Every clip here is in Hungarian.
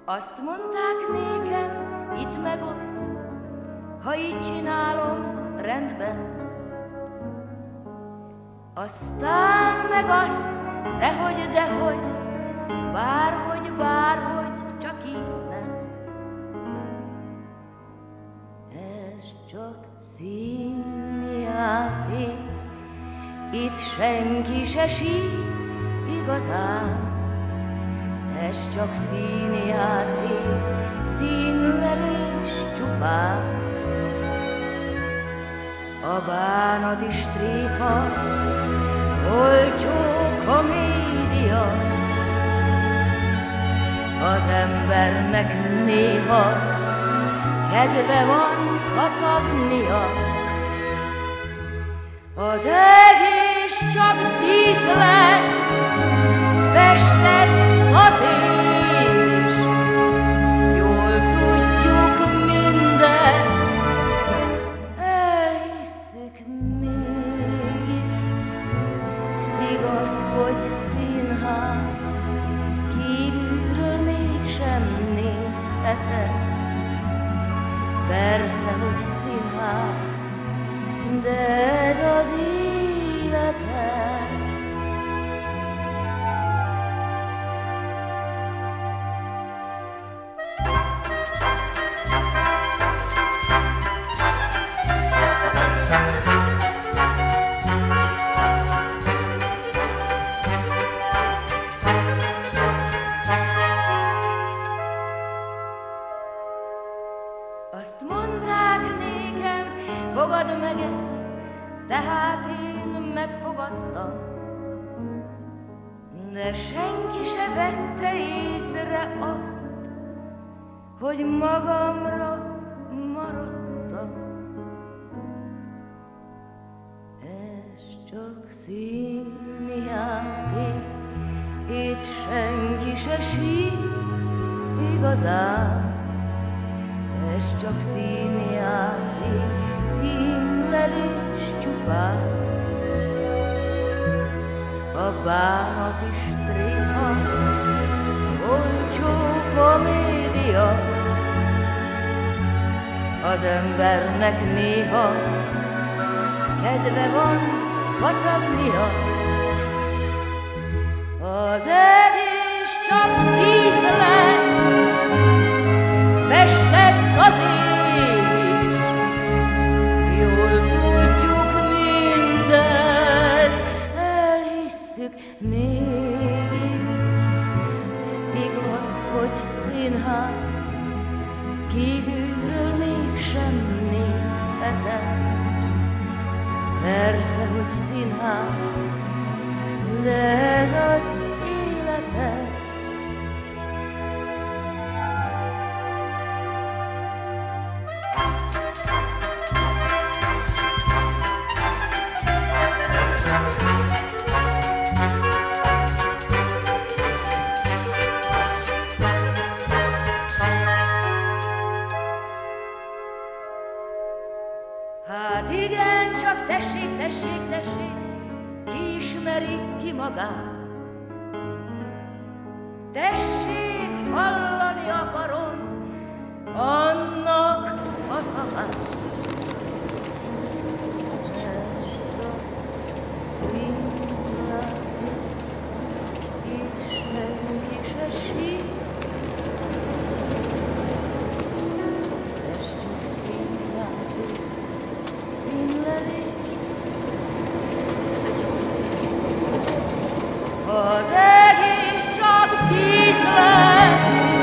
Azt mondták nékem, itt meg ott, ha így csinálom, rendben. Aztán meg azt, dehogy, bárhogy, csak így nem. Ez csak színjáték, itt senki se sír igazán. Ez csak színjáték, színlelés csupán. A bánat is tréfa, olcsó komédia. Az embernek néha kedve van kacagnia. Az egész csak díszlet, festett az én is. Jól tudjuk mindezt, elhisszük mégis. Igaz, hogy színház, kívülről mégsem nézheted. Persze, hogy színház, de ez az életed. Azt mondták nékem, fogad meg ezt, tehát én megfogadtam. De senki se vette észre azt, hogy magamra maradtam. Ez csak színjáték, itt senki se sír igazán. Ez csak színjáték, színlelés csupán. A bánat is tréfa, olcsó komédia. Az embernek néha kedve van kacagnia. Az egész csak díszlet, festett az ég is. Jól tudjuk mindezt, elhisszük mégis. Igaz, hogy színház, kívülről mégsem nézheted. Persze, hogy színház, de ez az életed. Hát igen, csak tessék, ki ismeri ki magát. Tessék, hallani akarom annak a szavát. Ez csak színjáték, itt senki se sír. Ez csak színjáték, színlelés. Az egész csak díszlet,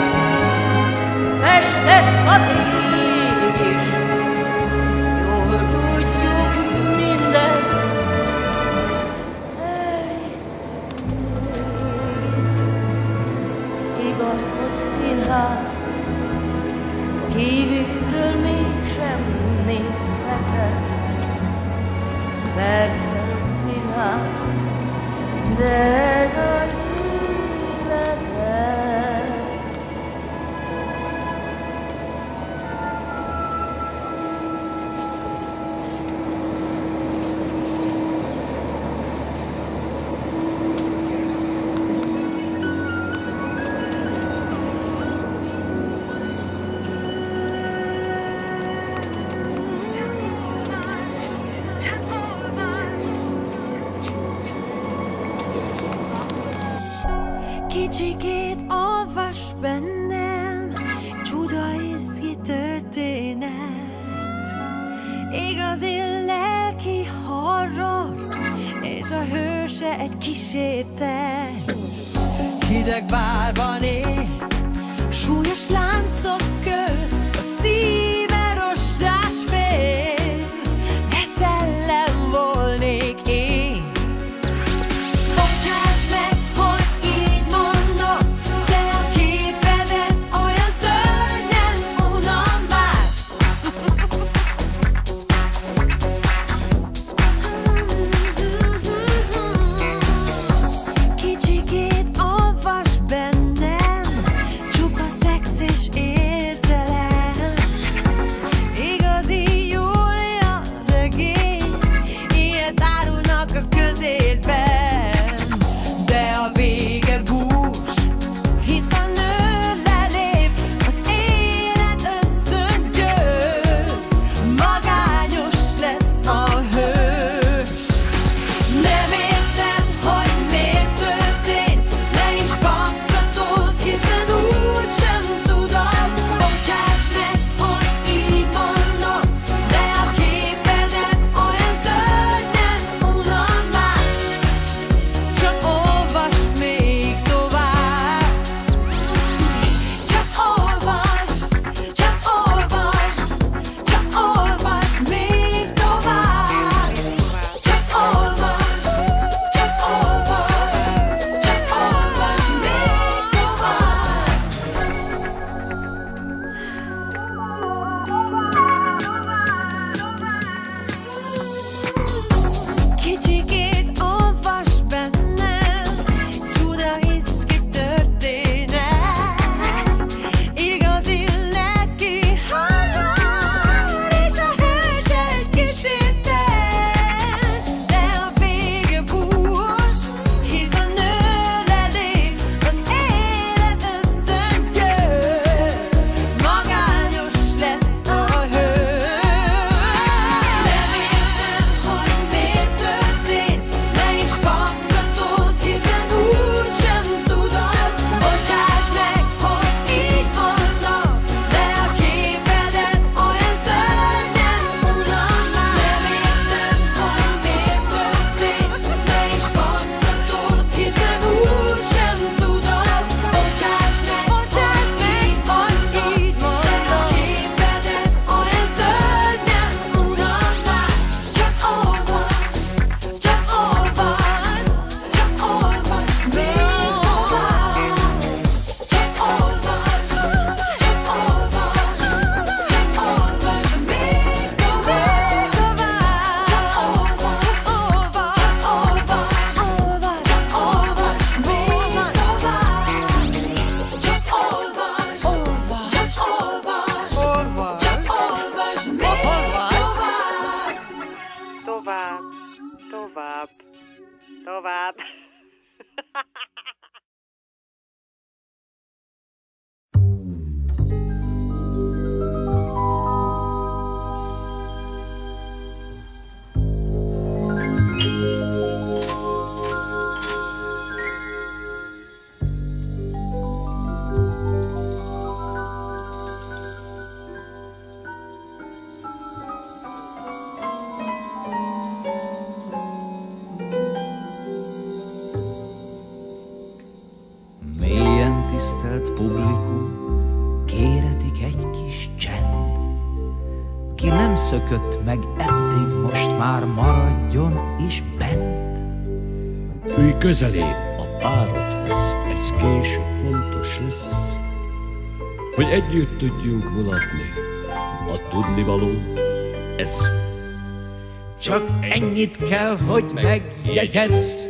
festett az ég is. Jól tudjuk mindezt, elhisszük mégis. Igaz, hogy színház, kívülről mégsem nézheted. Persze, hogy színház, de ez az életed. Kicsikét olvas bennem, csuda izgi történet. Igazi lelki horror, és a hőse egy kísértet. Hideg bárban él, súlyos láncok közt, a szíve rostás fél. Ne szellem volnék én. Bocsáss meg, hogy így mondom, de a képedet olyan szörnyen unom már. Kicsikét olvas bennem, csupa szex és érzelem. Igazi Júlia regény, ilyet árulnak a közérben. De a vége bús, hisz a nő lelép, az élet ösztöngyőz. Magányos lesz a hős. Nem értem, hogy miért történt, ne is fakkatózz, hiszen úgysem tudom. Bocsáss meg, hogy így mondom, de a képedet olyan szörnyen unom már. Csak olvas még tovább. Csak olvas, csak olvas, csak olvas még tovább. Csak olvas, csak olvas, csak olvas még tovább. Kicsikét olvas bennem, csuda izgi történet. Igazi lelki horror, és a hős egy kísértet. De a vége bús, hisz a nő lelép, az élet ösztöngyőz. Magányos lesz a hős. Nem értem, hogy miért történt, ne is fakkatózz, hiszen úgysem tudom. Bocsáss meg, hogy így mondom, de a képedet olyan szörnyen unom már. Nem értem, hogy miért történt, ne is fakkatózz, hiszen úgysem tudom. Bocsáss meg, így, hogy így mondom, de a képedet olyan szörnyen unom már. Csak olvas, csak olvas, csak olvas még tovább. Csak olvas, csak olvas, csak olvas még tovább. Csak olvas, csak olvas, csak olvas, csak olvas még tovább. Csak olvas, csak olvas, csak olvas még tovább. Tovább, tovább, tovább. Mélyen tisztelt publikum, kéretik egy kis csend. Ki nem szökött meg eddig, most már maradjon is bent. Ülj közelébb a párodhoz, ez később fontos lesz, hogy együtt tudjunk mulatni a tudnivaló, ez Csak ennyit kell, hogy megjegyezz.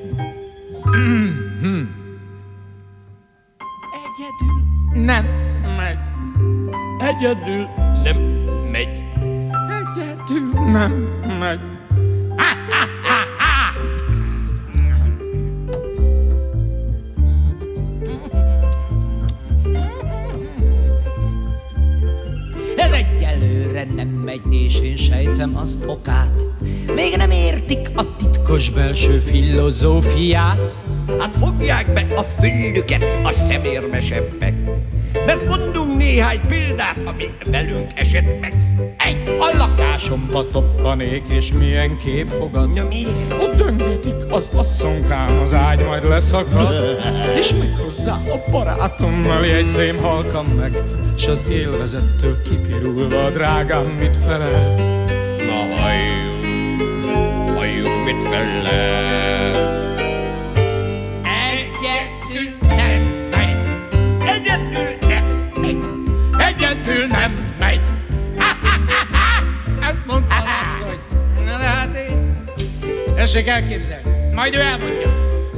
Egyedül nem megy. egyedül nem megy. Egyedül nem megy. Ez egyelőre nem megy, és én sejtem az okát. Még nem értik a titkos belső filozófiát. hát fogják be a füllüket a szemérmesebbek. Mert mondunk néhány példát, ami velünk esett meg. Egy, A lakásomba toppanék, és milyen kép fogad. na miért? Ott döngetik az asszonkám, az ágy majd leszakad. És még hozzá a barátommal jegyzém halkam meg, s az élvezettől kipirulva a drágám mit felel. Na halljuk, mit felel. Egyedül nem megy. Egyedül nem megy. Egyedül nem megy. Ezt mondta az asszony. Na de hát én... Tessék elképzelni. Majd ő elmondja.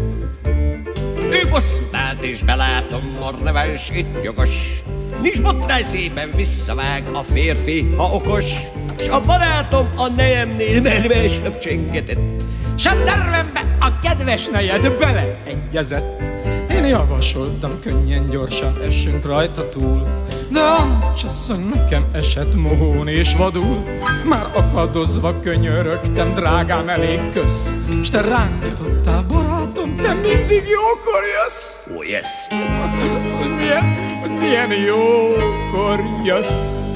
Ő bosszút állt, és belátom, marneváns itt jogos. Nincs botrány, szépen visszavág a férfi, ha okos. S a barátom a nejemnél merve sem csengetett. S a tervembe a kedves nejed beleegyezett. Én javasoltam, könnyen, gyorsan essünk rajta túl. De a csasszony nekem esett mohón és vadul. Már akadozva könyörögtem, drágám, elég kösz. S te ránk nyitottál, barátom, te mindig jókor jössz. Oh yes. Milyen jókor jössz.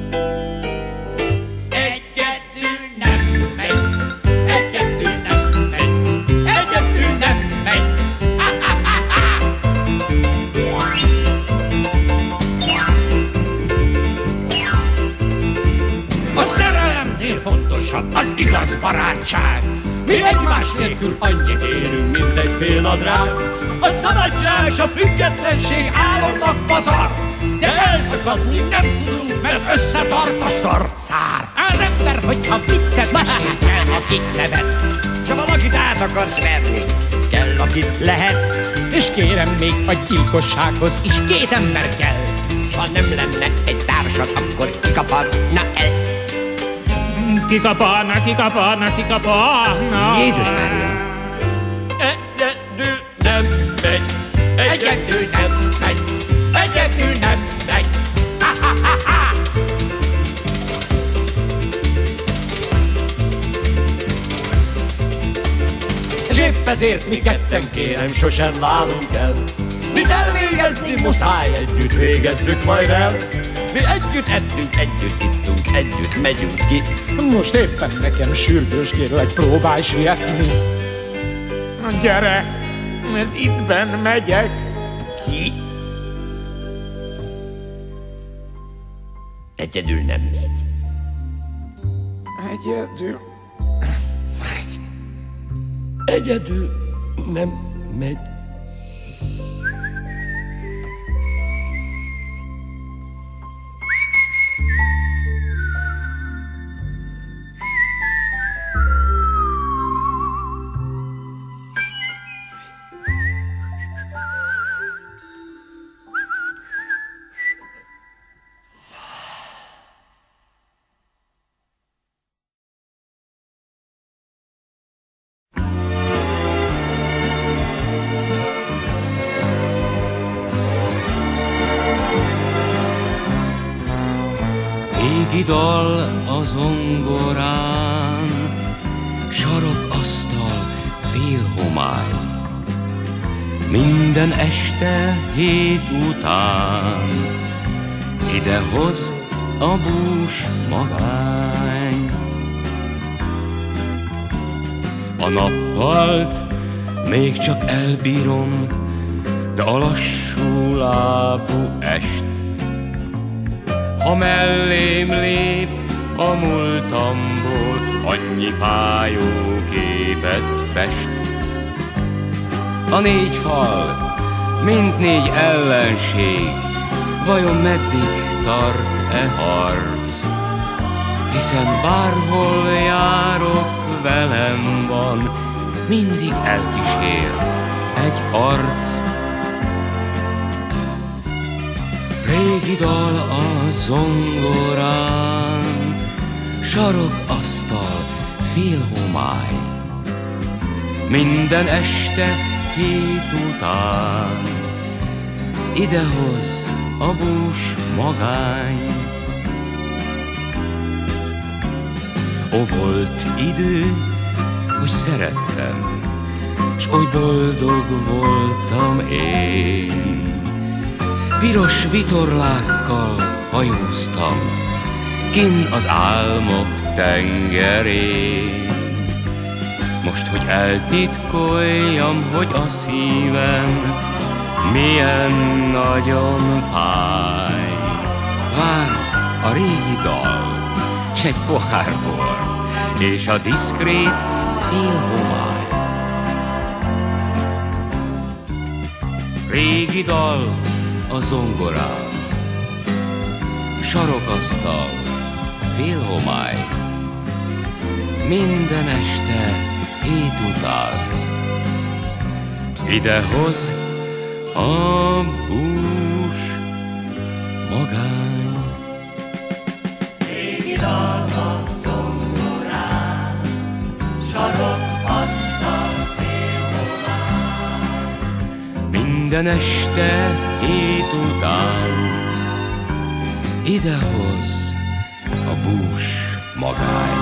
Egyedül nem megy. Egyedül nem megy. Egyedül nem megy. A szerelemnél fontosabb az igaz barátság. Mi egymás nélkül annyit érünk, mint egy fél nadrág. A szabadság s a függetlenség álomnak pazar, de elszakadni nem tudunk, mert összetart a szár. Az ember, hogyha viccet mesél el, akit nevet. S ha valakit át akarsz verni, kell, akit lehet. És kérem, még a gyilkossághoz is 2 ember kell. S ha nem lenne egy társad, akkor kikaparna el. Kikaparna. Jézus Mária! Egyedül nem megy. Egyedül nem megy. Egyedül nem megy. És épp ezért mi ketten, kérem, sosem válunk el. Mit elvégezni muszáj, együtt végezzük majd el. Mi együtt ettünk, együtt ittunk, együtt megyünk ki. Most éppen nekem sürgős, kérlek, próbálj sietni. Gyere, mert ittben megyek. Ki? Egyedül nem megy. Egyedül. Egyedül nem megy. Régi dal a zongorán, sarokasztal, fél homály. Minden este 7 után idehoz a bús magány. A nappalt még csak elbírom, de a lassú lábú est, ha mellém lép a múltamból, annyi fájó képet fest. A 4 fal, mint 4 ellenség, vajon meddig tart-e harc? Hiszen bárhol járok, velem van, mindig elkísér egy arc. Régi dal a zongorán, sarokasztal, fél homály. Minden este 7 után idehoz a bús magány. Ó, volt idő, hogy szerettem, s oly boldog voltam én. Piros vitorlákkal hajóztam kinn az álmok tengerén. Most, hogy eltitkoljam, hogy a szívem milyen nagyon fáj, vár a régi dal, s egy pohár bor, és a diszkrét félhomály. Régi dal a zongorán, sarokasztal, félhomály. Minden este hét után idehoz a bús magány. Régi dal a zongorán, sarokasztal, félhomály. Minden este hét után idehoz a bús magány.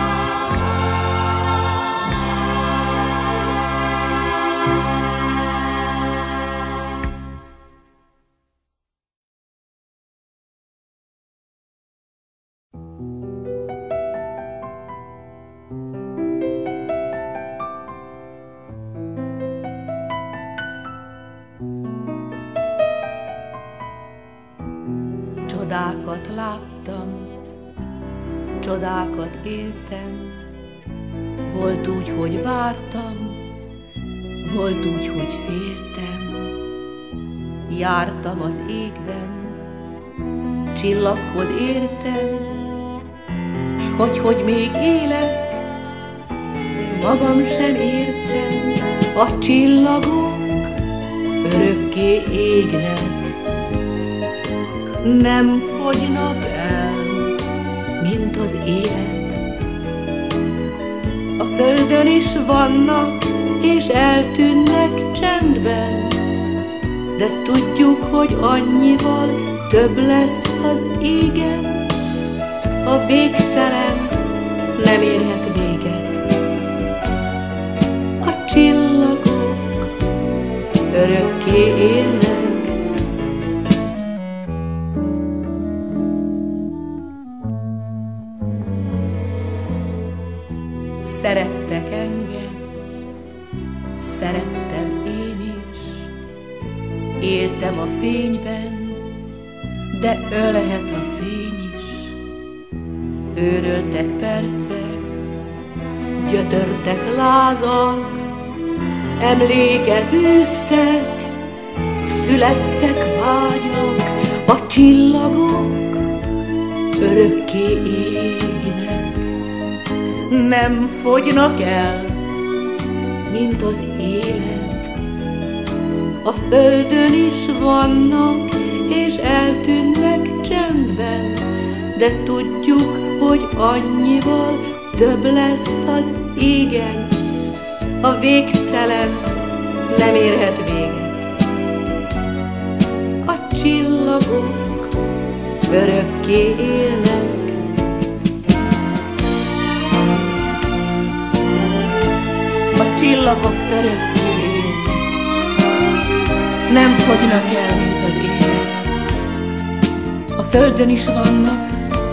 Csodákat láttam, csodákat éltem, volt úgy, hogy vártam, volt úgy, hogy féltem. Jártam az égben, csillaghoz értem, s hogy még élek, magam sem értem. A csillagok örökké égnek, nem fogynak el, mint az élet. A földön is vannak, és eltűnnek csendben, de tudjuk, hogy annyival több lesz az égen. A végtelen nem érhet véget. A csillagok örökké élnek. Szerettek engem, szerettem én is, éltem a fényben, de ölhet a fény is. Őröltek percek, gyötörtek lázak, emlékek űztek, születtek vágyak. A csillagok örökké égnek, nem fogynak el, mint az élet. A földön is vannak, és eltűnnek csendben, de tudjuk, hogy annyival több lesz az égen. A végtelen nem érhet véget. A csillagok örökké élnek. A csillagok örökké élnek, nem fogynak el, mint az élet. A földön is vannak,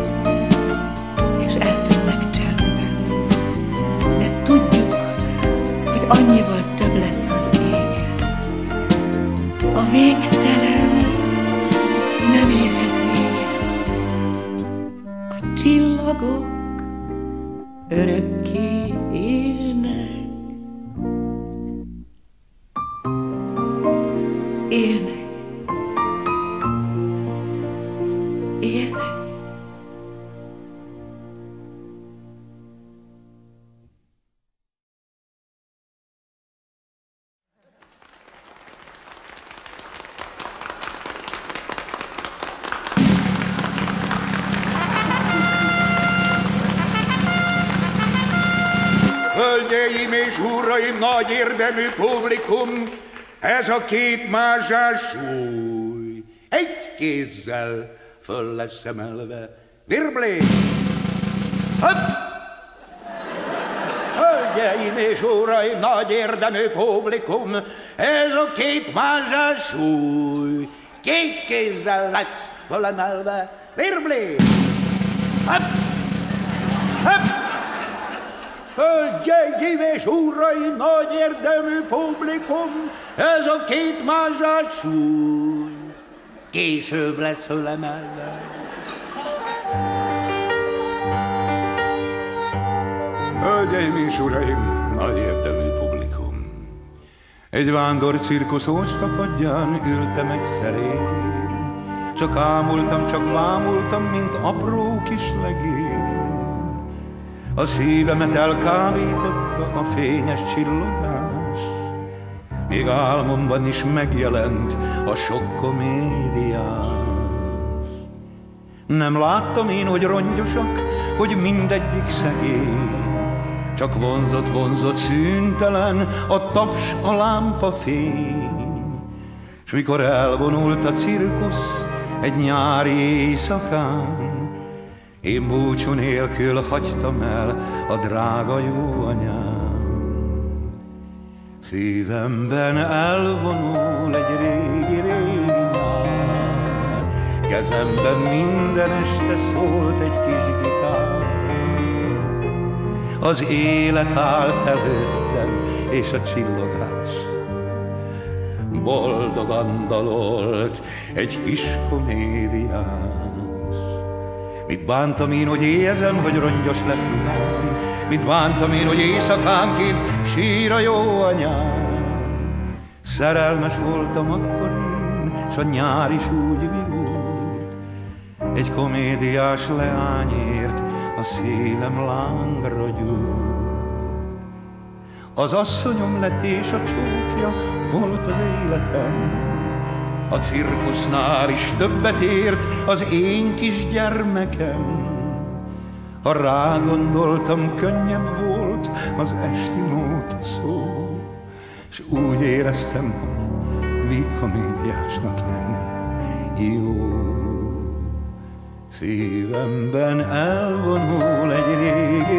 és eltűnnek csendben, de tudjuk, hogy annyival több lesz az égen. A végtelen nem érhet véget. A csillagok örökké élnek. Élnek. Élnek. Hölgyeim és uraim, nagy érdemű publikum, ez a két mázsás súly egy kézzel föl lesz emelve. Virblé! Hopp! Hölgyeim és uraim, nagy érdemű publikum, ez a két mázsás súly, két kézzel lesz fölemelve. Virbli! Hopp! Hopp! Hölgyeim és uraim, nagy érdemű publikum, ez a két mázsás súly, később lesz fölemelve. Hölgyeim és uraim, nagy érdemű publikum, egy vándor cirkusz ócskapadján ültem egy szerény, csak ámultam, csak bámultam, mint apró kis legény. A szívemet elkábította a fényes csillogás, még álmomban is megjelent a sok komédiás. Nem láttam én, hogy rongyosak, hogy mindegyik szegény, csak vonzott szüntelen a taps, a lámpa fény. S mikor elvonult a cirkusz egy nyári éjszakán, én búcsú nélkül hagytam el a drága jó anyám. Szívemben elvonul egy régi nyár, kezemben minden este szólt egy kis gitár. Az élet állt előttem, és a csillogás boldogan dalolt egy kis komédiás. Mit bántam én, hogy éhezem, hogy rongyos lett ruhám, mit bántam én, hogy éjszakánként sír a jó anyám. Szerelmes voltam akkor én, s a nyár is úgy virult, egy komédiás leányért a szívem lángra gyúlt. Az asszonyom lett és a csókja volt az életem, a cirkusznál is többet ért az én kis gyermekem. Ha rágondoltam, könnyebb volt az esti nóta szó, s úgy éreztem, hogy vígkomédiásnak lenni jó. Szívemben elvonul egy régi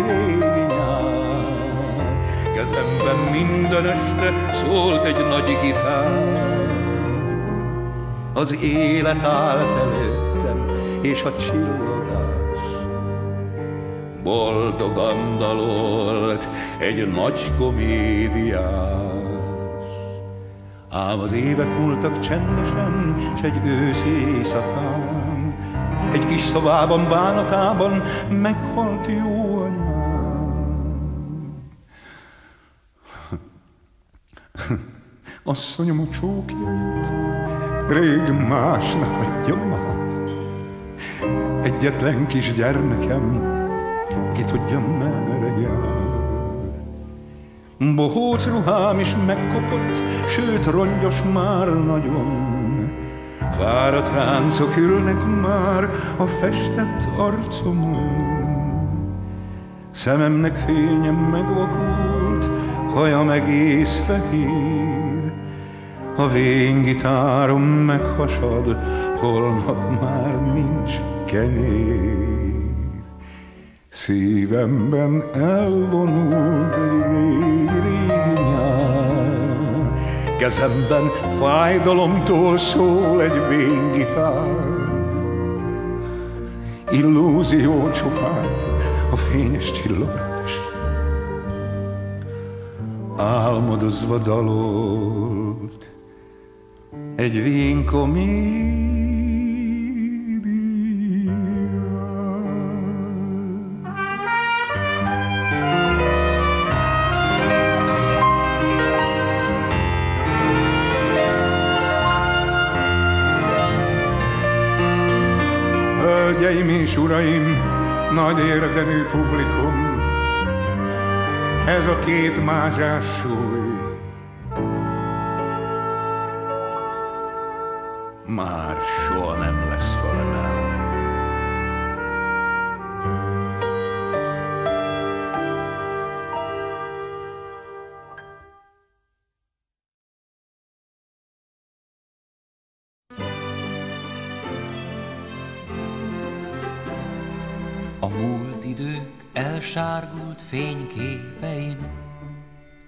nyár, kezemben minden este szólt egy nagy gitár. Az élet állt előttem, és a csillogás boldogan dalolt egy nagy komédiás. Ám az évek múltak csendesen, s egy őszi éjszakán, egy kis szobában, bánatában meghalt jó anyám. Asszonyom a csókjait rég másnak adja már, egyetlen kis gyermekem, ki tudja merre jár. Bohóc ruhám is megkopott, sőt rongyos már nagyon, fáradt ráncok ülnek már a festett arcomon. Szememnek fényem megvakult, hajam egész fehér, a véngitárom meghasad, holnap már nincs kenyér. Szívemben elvonult egy régi nyár, kezemben fájdalomtól szól egy véngitár. Illúzió csupán a fényes csillogás, álmodozva dalolt egy vénkomédia. Hölgyeim és uraim, nagy érdemű publikum, ez a két mázsás súly már soha nem lesz felemelve. A múlt idők elsárgult fényképein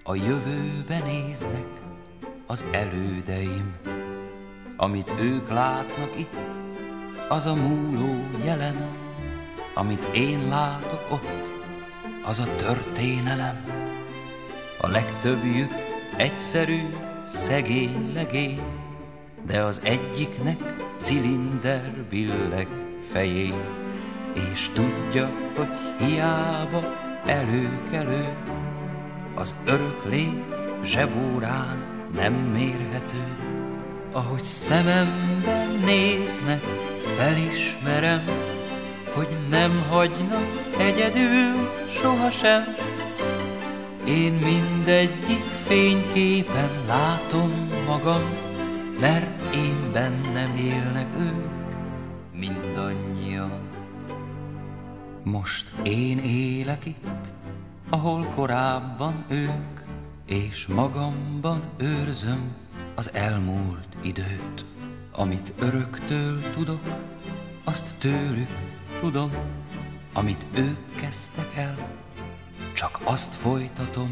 a jövőbe néznek az elődeim. Amit ők látnak itt, az a múló jelen. Amit én látok ott, az a történelem. A legtöbbjük egyszerű, szegény legény, de az egyiknek cilinder billeg fején, és tudja, hogy hiába előkelő, az öröklét zsebórán nem mérhető. Ahogy szememben néznek, felismerem, hogy nem hagynak egyedül sohasem. Én mindegyik fényképen látom magam, mert én bennem élnek ők mindannyian. Most én élek itt, ahol korábban ők, és magamban őrzöm az elmúlt időt. Amit öröktől tudok, azt tőlük tudom, amit ők kezdtek el, csak azt folytatom.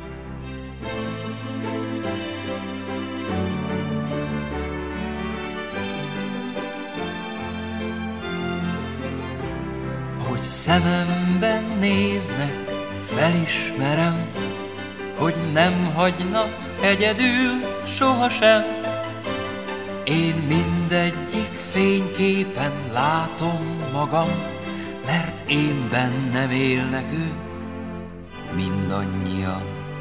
Ahogy szememben néznek, felismerem, hogy nem hagynak egyedül sohasem. Én mindegyik fényképen látom magam, mert én bennem élnek ők mindannyian.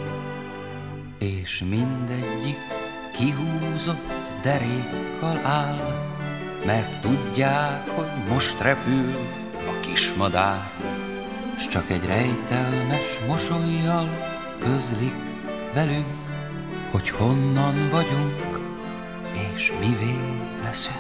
És mindegyik kihúzott derékkal áll, mert tudják, hogy most repül a kismadár, s csak egy rejtelmes mosollyal közlik velünk, hogy honnan vagyunk, és mivé leszünk.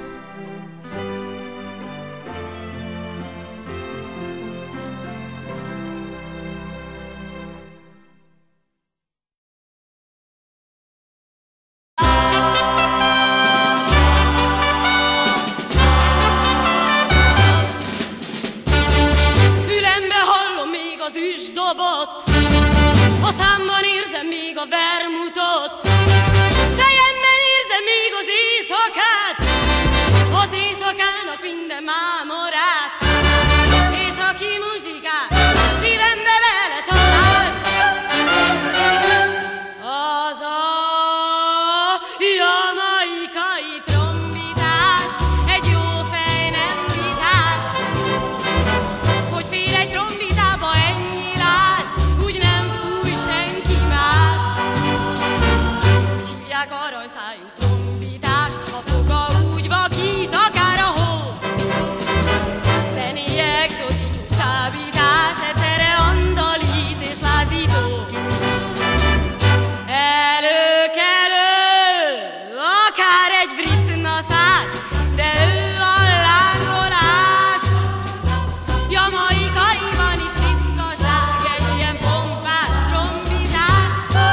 Fülembe hallom még az üsdobot, a számban érzem még a vermutot, fejemben érzem még az éjszakát, az éjszakának minden mámorát, és aki muzsikát szívembe vele talált, az a jamaikai trombitás, egy jó fej nem vitás, hogy fér egy trombitába ennyi láz, úgy nem fúj senki más. Úgy hívják aranyszájú trombitás, a foga úgy vakít, akár a hó. Zenéje exotikus csábítás, egyszerre andalít és lázító. Előkelő, akár egy brit naszár, de ő a lángolás. Jamaikaiban is ritkaság egy ilyen pompás trombitás.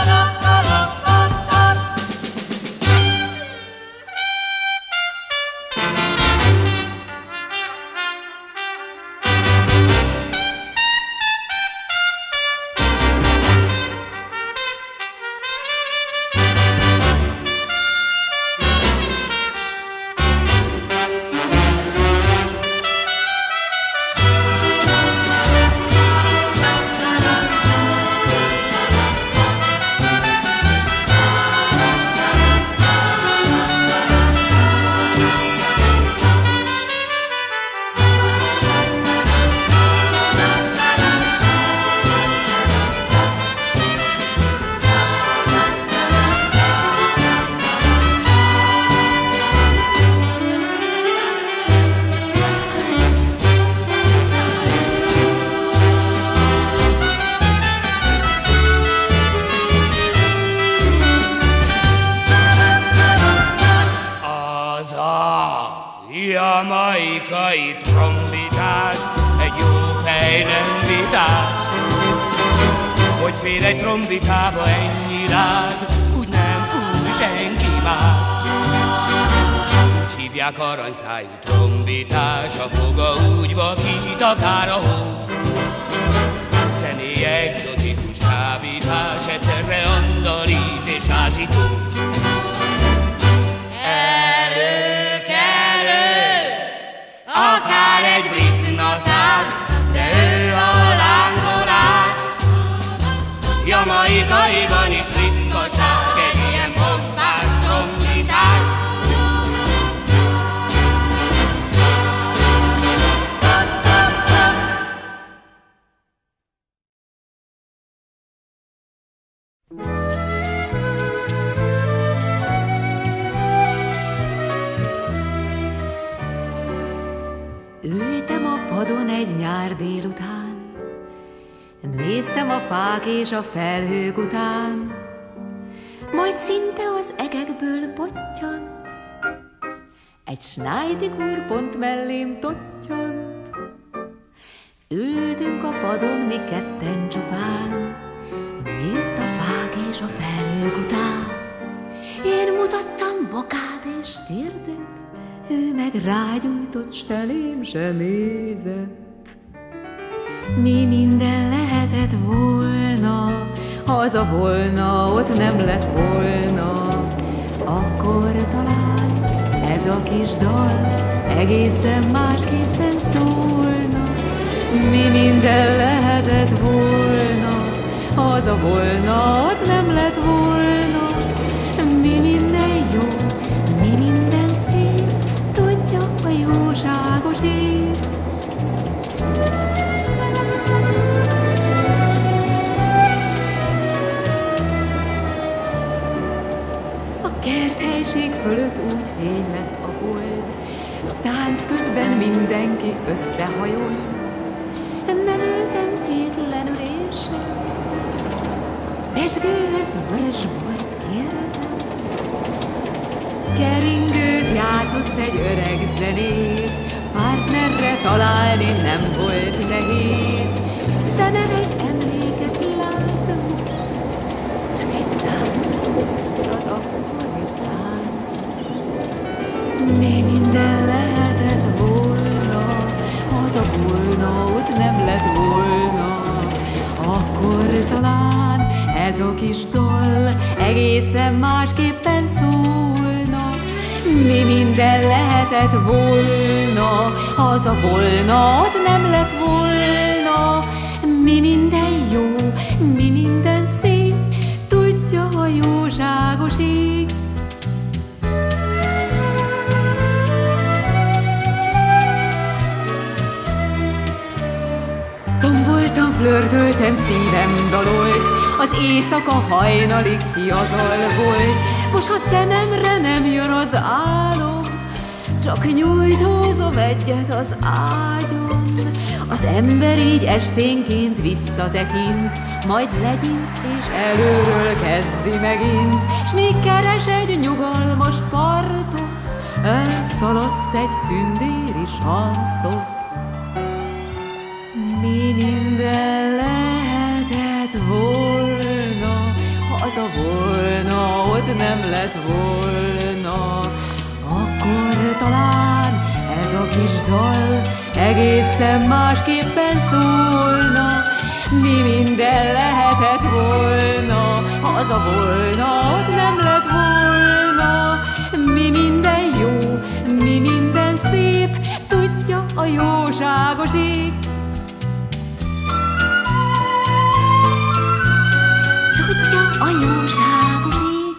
Az a jamaikai trombitás, egy jó fej nem vitás, hogy fél egy trombitába ennyi láz, úgy nem fúj senki más. Úgy hívják aranyszájú trombitás, a foga úgy vakít, akár a hó. Zenéje exotikus csábítás, Trombitás, egyszerre andalít és házító. Előkelő, akár egy brit naszál, de ő a lángolás. Jamaikaiban is ritkaság egy ilyen pompás trombitás. Ültem a padon egy nyár délután, néztem a fák és a felhők után, majd szinte az egekből pottyant, egy Schneidig úr pont mellém tottyant. Ültünk a padon mi ketten csupán, mi jött a fák és a felhők után. Én mutattam bokát és térdet, ő meg rágyújtott, s felém se nézett. Mi minden lehetett volna, ha az a volna ott nem lett volna, akkor talán ez a kis dal egészen másképpen szólna. Mi minden lehetett volna, ha az a volna ott nem lett volna. Mi minden jó, mi minden szép, tudja a jóságos ég. A kerthelység fölött úgy fény lett a hold, tánc közben mindenki összehajolt. Nem ültem tétlenül én sem, pezsgőhöz vörösbort kértem. Keringőt játszott egy öreg zenész, partnerre találni nem volt nehéz. Szemem egy emléket lát, csak egy tánc, az akkori tánc. Mi minden lehetett volna, az a volna ott nem lett volna, akkor talán ez a kis dal egészen másképpen szólna. Mi minden lehetett volna, az a volna ott nem lett volna. Mi minden jó, mi minden szép, tudja a jóságos ég. Tomboltam, flörtöltem, szívem dalolt, az éjszaka hajnalig fiatal volt. Most ha szememre nem jön az álom, csak nyújtózom egyet az ágyon. Az ember így esténként visszatekint, majd legyint és előről kezdi megint. S még keres egy nyugalmas partot, elszalaszt egy tündéri sanszot. Mi minden lehetett volna, ha az a volna ott nem lett volna, akkor talán ez a kis dal egészen másképpen szólna. Mi minden lehetett volna, ha az a volna ott nem lett volna. Mi minden jó, mi minden szép, tudja a jóságos ég. Tudja a jóságos ég.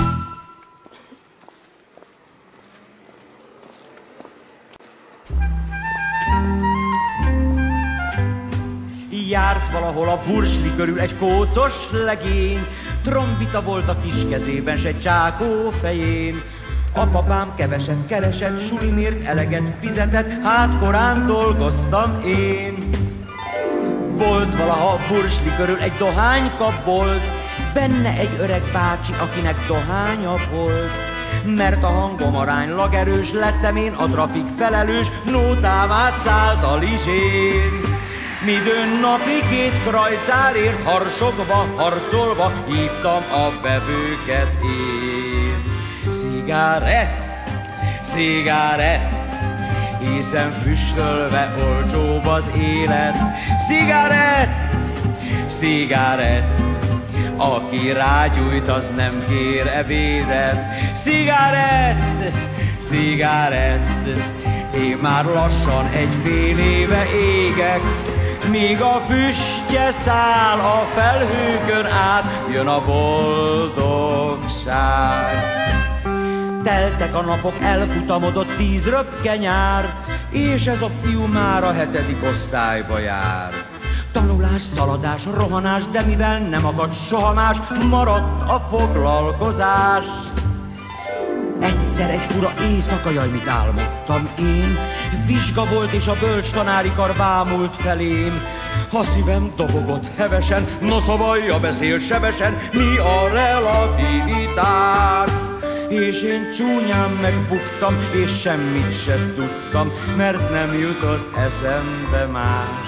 Járt valahol a Vursli körül egy kócos legény, trombita volt a kis kezében, s egy csákó fején. A papám keveset keresett, sulimért eleget fizetett, hát korán dolgoztam én. Volt valaha a Vursli körül egy dohánykabbolt, benne egy öreg bácsi, akinek dohánya volt. Mert a hangom aránylag erős, lettem én a trafik felelős, nótám átszállt a lizsén. Midőn napi 2 krajcárért harsogva, harcolva hívtam a vevőket én. Cigarett, cigarett, hiszen füstölve olcsóbb az élet. Cigarett, cigarett, aki rágyújt, az nem kér ebédet. Cigarett, cigarett, én már lassan egy fél éve égek, míg a füstje száll a felhőkön át, jön a boldogság. Teltek a napok, elfutamodott 10 röpke nyár, és ez a fiú már a 7. osztályba jár. Tanulás, szaladás, rohanás, de mivel nem akad soha más, maradt a foglalkozás. Egyszer egy fura éjszaka, jaj, mit álmodtam én, vizsga volt és a bölcs tanári kar bámult felém. A szívem dobogott hevesen, noszobalja beszél sebesen, mi a relativitás? És én csúnyán megbuktam, és semmit sem tudtam, mert nem jutott eszembe más.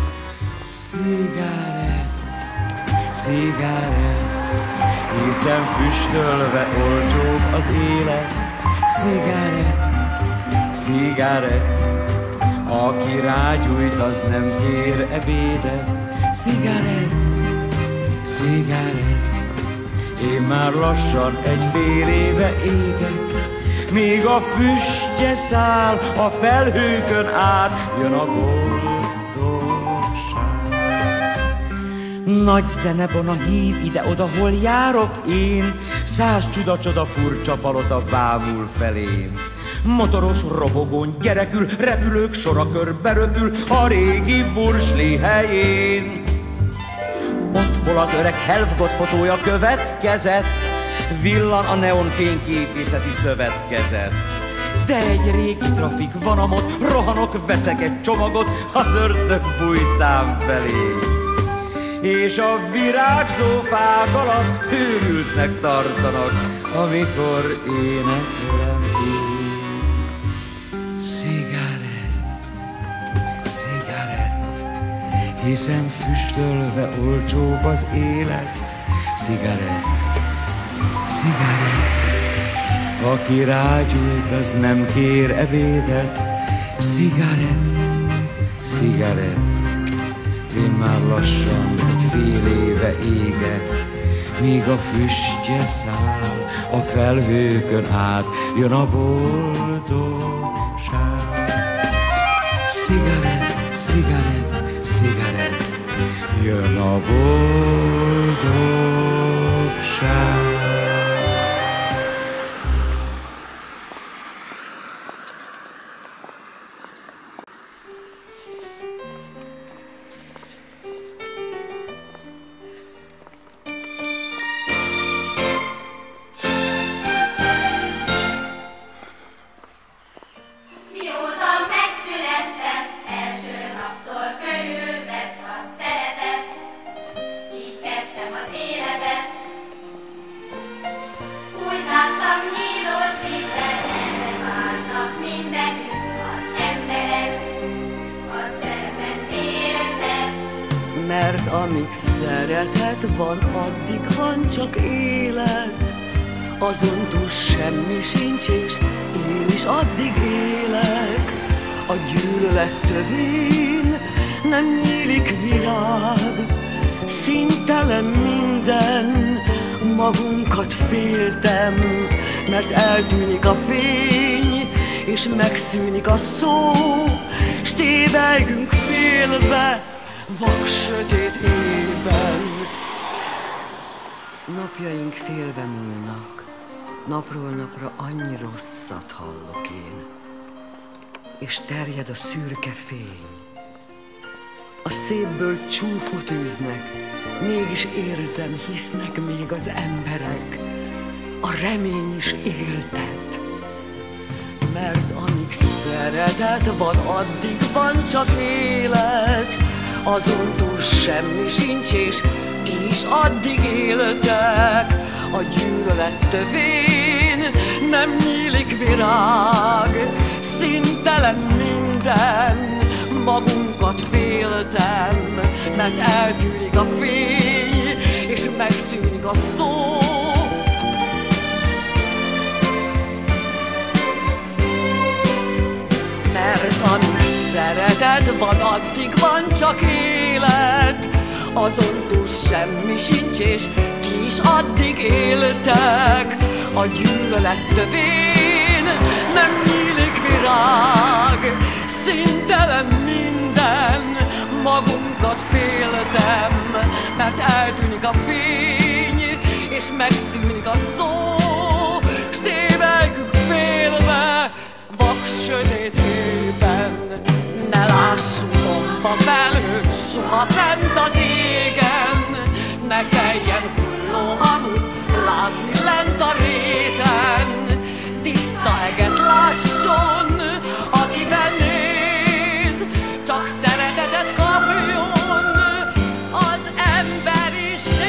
Cigarett, cigarett, hiszen füstölve olcsóbb az élet. Cigarett, cigarett, aki rágyújt, az nem kér ebédet. Cigarett, cigarett, én már lassan egy fél éve égek, míg a füstje száll a felhőkön át, jön a boldogság. Nagy zenebona hív ide-oda, hol járok én, 100 csuda-csoda furcsa palota bámul felém. Motoros robogón gyerekül, repülők sora körbe röpül a régi Vursli helyén. Ott, hol az öreg Helfgott fotója következett, villan a neon fényképészeti szövetkezet. De egy régi trafik van amott, rohanok, veszek egy csomagot, az ördög bújtám felé. És a virágzó fák alatt őrültnek tartanak, amikor éneklem én. Cigarett, cigarett, hiszen füstölve olcsóbb az élet. Cigarett, cigarett, aki rágyújt, az nem kér ebédet. Cigarett, cigarett, én már lassan egy fél éve égek, míg a füstje száll a felhőkön át, jön a boldogság. Cigarett, cigarett, cigarett, jön a boldogság. Mert amíg szeretet van, addig van csak élet. Azon túl semmi sincs, és én is addig élek. A gyűlölet tövén nem nyílik virág, színtelen minden, magunkat féltem. Mert eltűnik a fény, és megszűnik a szó, s tévegünk félve vak sötét évben. Napjaink félve múlnak, napról napra annyi rosszat hallok én, és terjed a szürke fény. A szépből csúfot űznek, mégis érzem, hisznek még az emberek, a remény is éltet. Mert amíg szeretet van, addig van csak élet. Azon túl semmi sincs, és ti is addig éltek. A gyűlölet tövén nem nyílik virág, színtelen minden, magunkat féltem. Mert eltűnik a fény, és megszűnik a szó. Mert amíg szeretet van, addig van csak élet. Azon túl semmi sincs, és ti és addig éltek a gyűlölet tövén. Nem nyílik virág, színtelen minden, magunkat féltem, mert eltűnik a fény, és megszűnik a szó, s tévelgünk félve, vak sötét hőben. Ne lássunk omba felhőt soha fent az égen, ne kelljen hulló hamut látni lent a réten. Tiszta eget lásson, akivel néz, csak szeretetet kapjon az emberiség.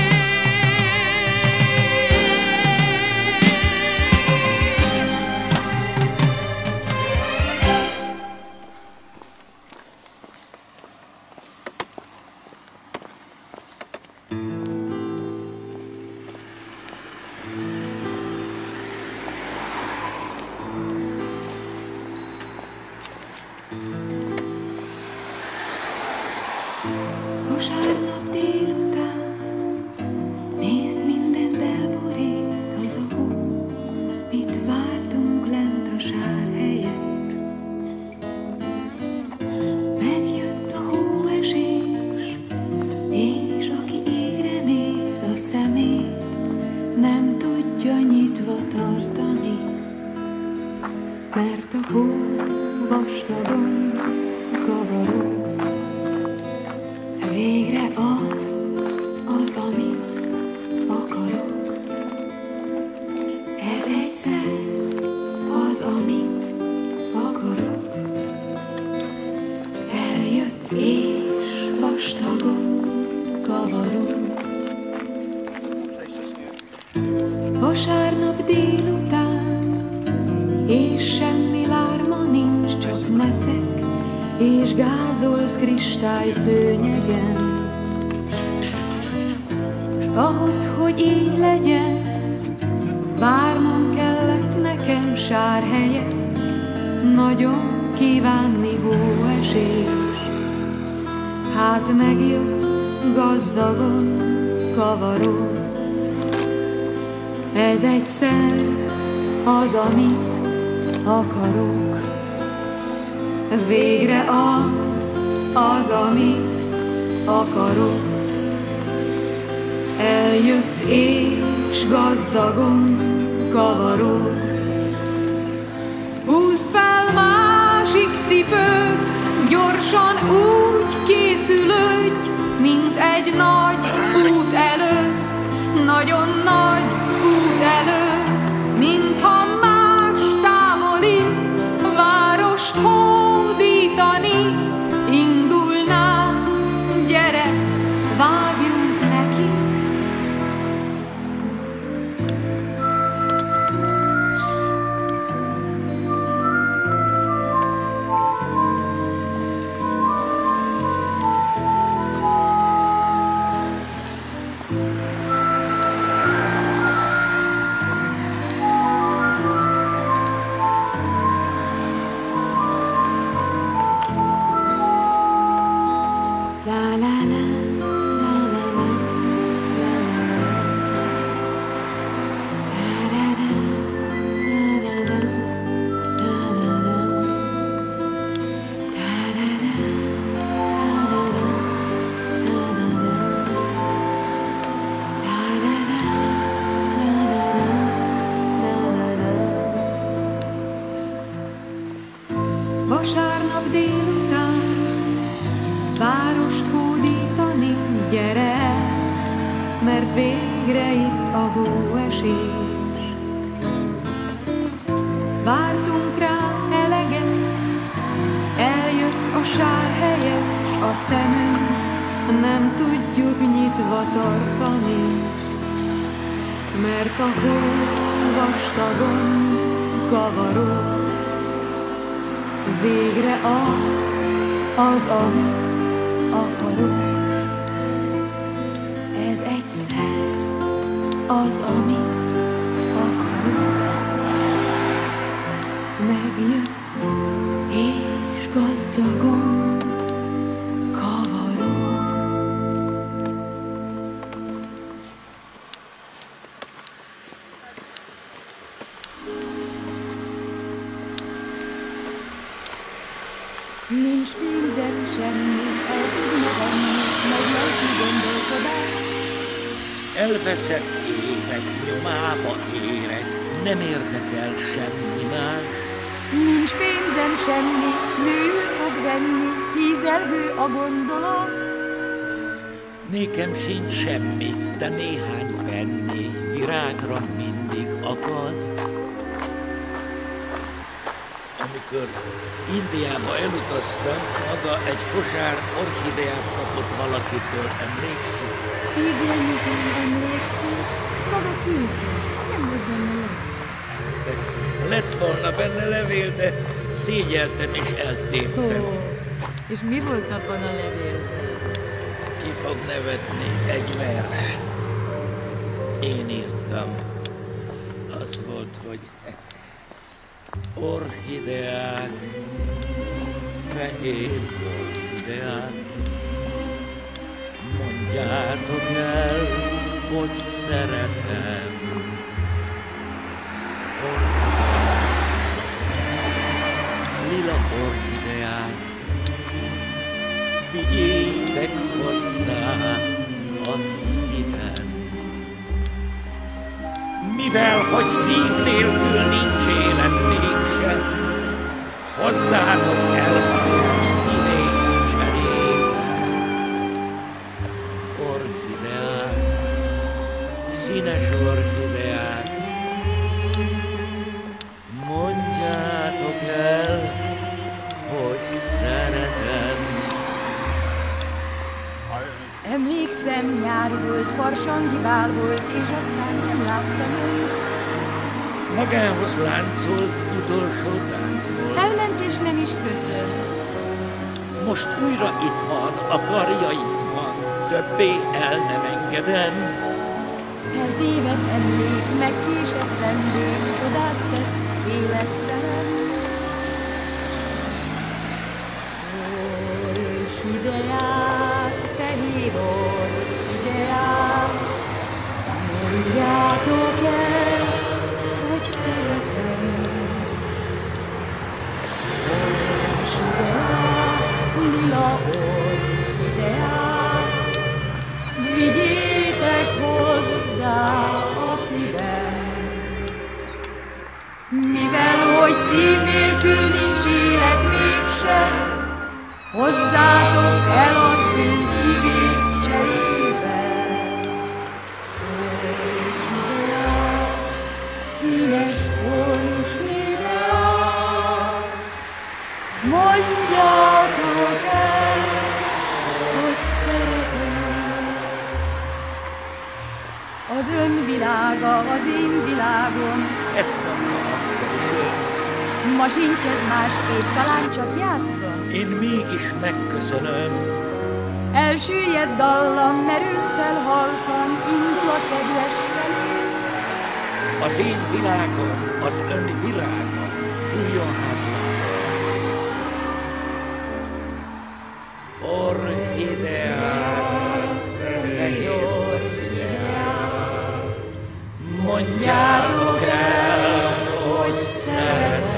Vasárnap délután, nézd, mindent elborít az a hó, mit vártunk lent a sár helyett. Megjött a hóesés, és aki égre néz, a szemét nem tudja nyitva tartani, mert a hó vastagon kavaró. Végre az, amit akarok. Ez egyszer az, amit akarok. Eljött és vastagon kavarok. Vasárnap délután, és semmi lárma nincs, csak neszek, és gázolsz kristályszőnyegen. S ahhoz, hogy így legyen, várnom kellett nekem sár helyet, nagyon kívánni hóesés. Hát megjött gazdagon kavaró. Ez egyszer az, amit akarok. Végre az, amit akarok. Eljött és gazdagon kavarok. Húzz fel másik cipőt, gyorsan úgy készülődj, mint egy nagy út előtt, nagyon nagy út előtt, mintha más távoli várost hódítani indulnál. Gyere, vágjunk neki! Vasárnap délután várost hódítani, gyere, mert végre itt a hóesés. Vártunk rá eleget, eljött a sár helyett, s a szemünk nem tudjuk nyitva tartani, mert a hó vastagon kavaró. Végre az, amit akarok. Ez egyszer az, amit akarok. Megjött és gazdagon kavarok. Nincs pénzem semmi, el tudna venni, meg lelki gondolkodás. Elveszett évek nyomába érek, nem érdekel semmi más. Nincs pénzem semmi, nő fog venni, hízelgő a gondolat. Nékem sincs semmi, de néhány penni virágra mindig akad. Amikor Indiába elutaztam, maga egy kosár orchideát kapott valakitől, emlékszik? Igen, emlékszem, maga küldte, nem volt benne levél. Lett volna benne levél, de szégyeltem és eltéptem. És mi volt abban a levélben? Ki fog nevetni, egy vers. Én írtam. Az volt, hogy orchideák, fehér orchideák, mondjátok el, hogy szeretem. Lila orchideák, vigyétek hozzá a szívem. Mivel, hogy szív nélkül nincs élet mégsem, hozzátok el az ő szívét cserébe. Orchideák, színes orchideák, mondjátok el, hogy szeretem. Emlékszem, nyár volt, farsangi bál volt, és aztán nem láttam őt. Magához láncolt, utolsó tánc volt. Elment és nem is köszönt. Most újra itt van, a karjaimban, többé el nem engedem. Eltévedt emlék, megkésett vendég, csodát tesz élettelen. Orchideák, fehér orchideák, mondjátok el, hogy szeretem. Orchideák, lila orchideák, vigyétek hozzá a szívem. Mivel, hogy szív nélkül nincs élet mégsem, hozzátok el az ő szívét cserébe. Orchideák, színes orchideák, mondjátok el, hogy szeretem. Az ön világa, az én világom, ezt mondta akkor is ön. Ma sincs ez másképp, talán csak játszom. Én mégis megköszönöm. Elsüllyedt dallam, merül fel halkan, indul a kedves felé. Az én világom, az ön virága, újjon hát látom. Orchideák, fehér orchideák, mondjátok el, hogy szeretem.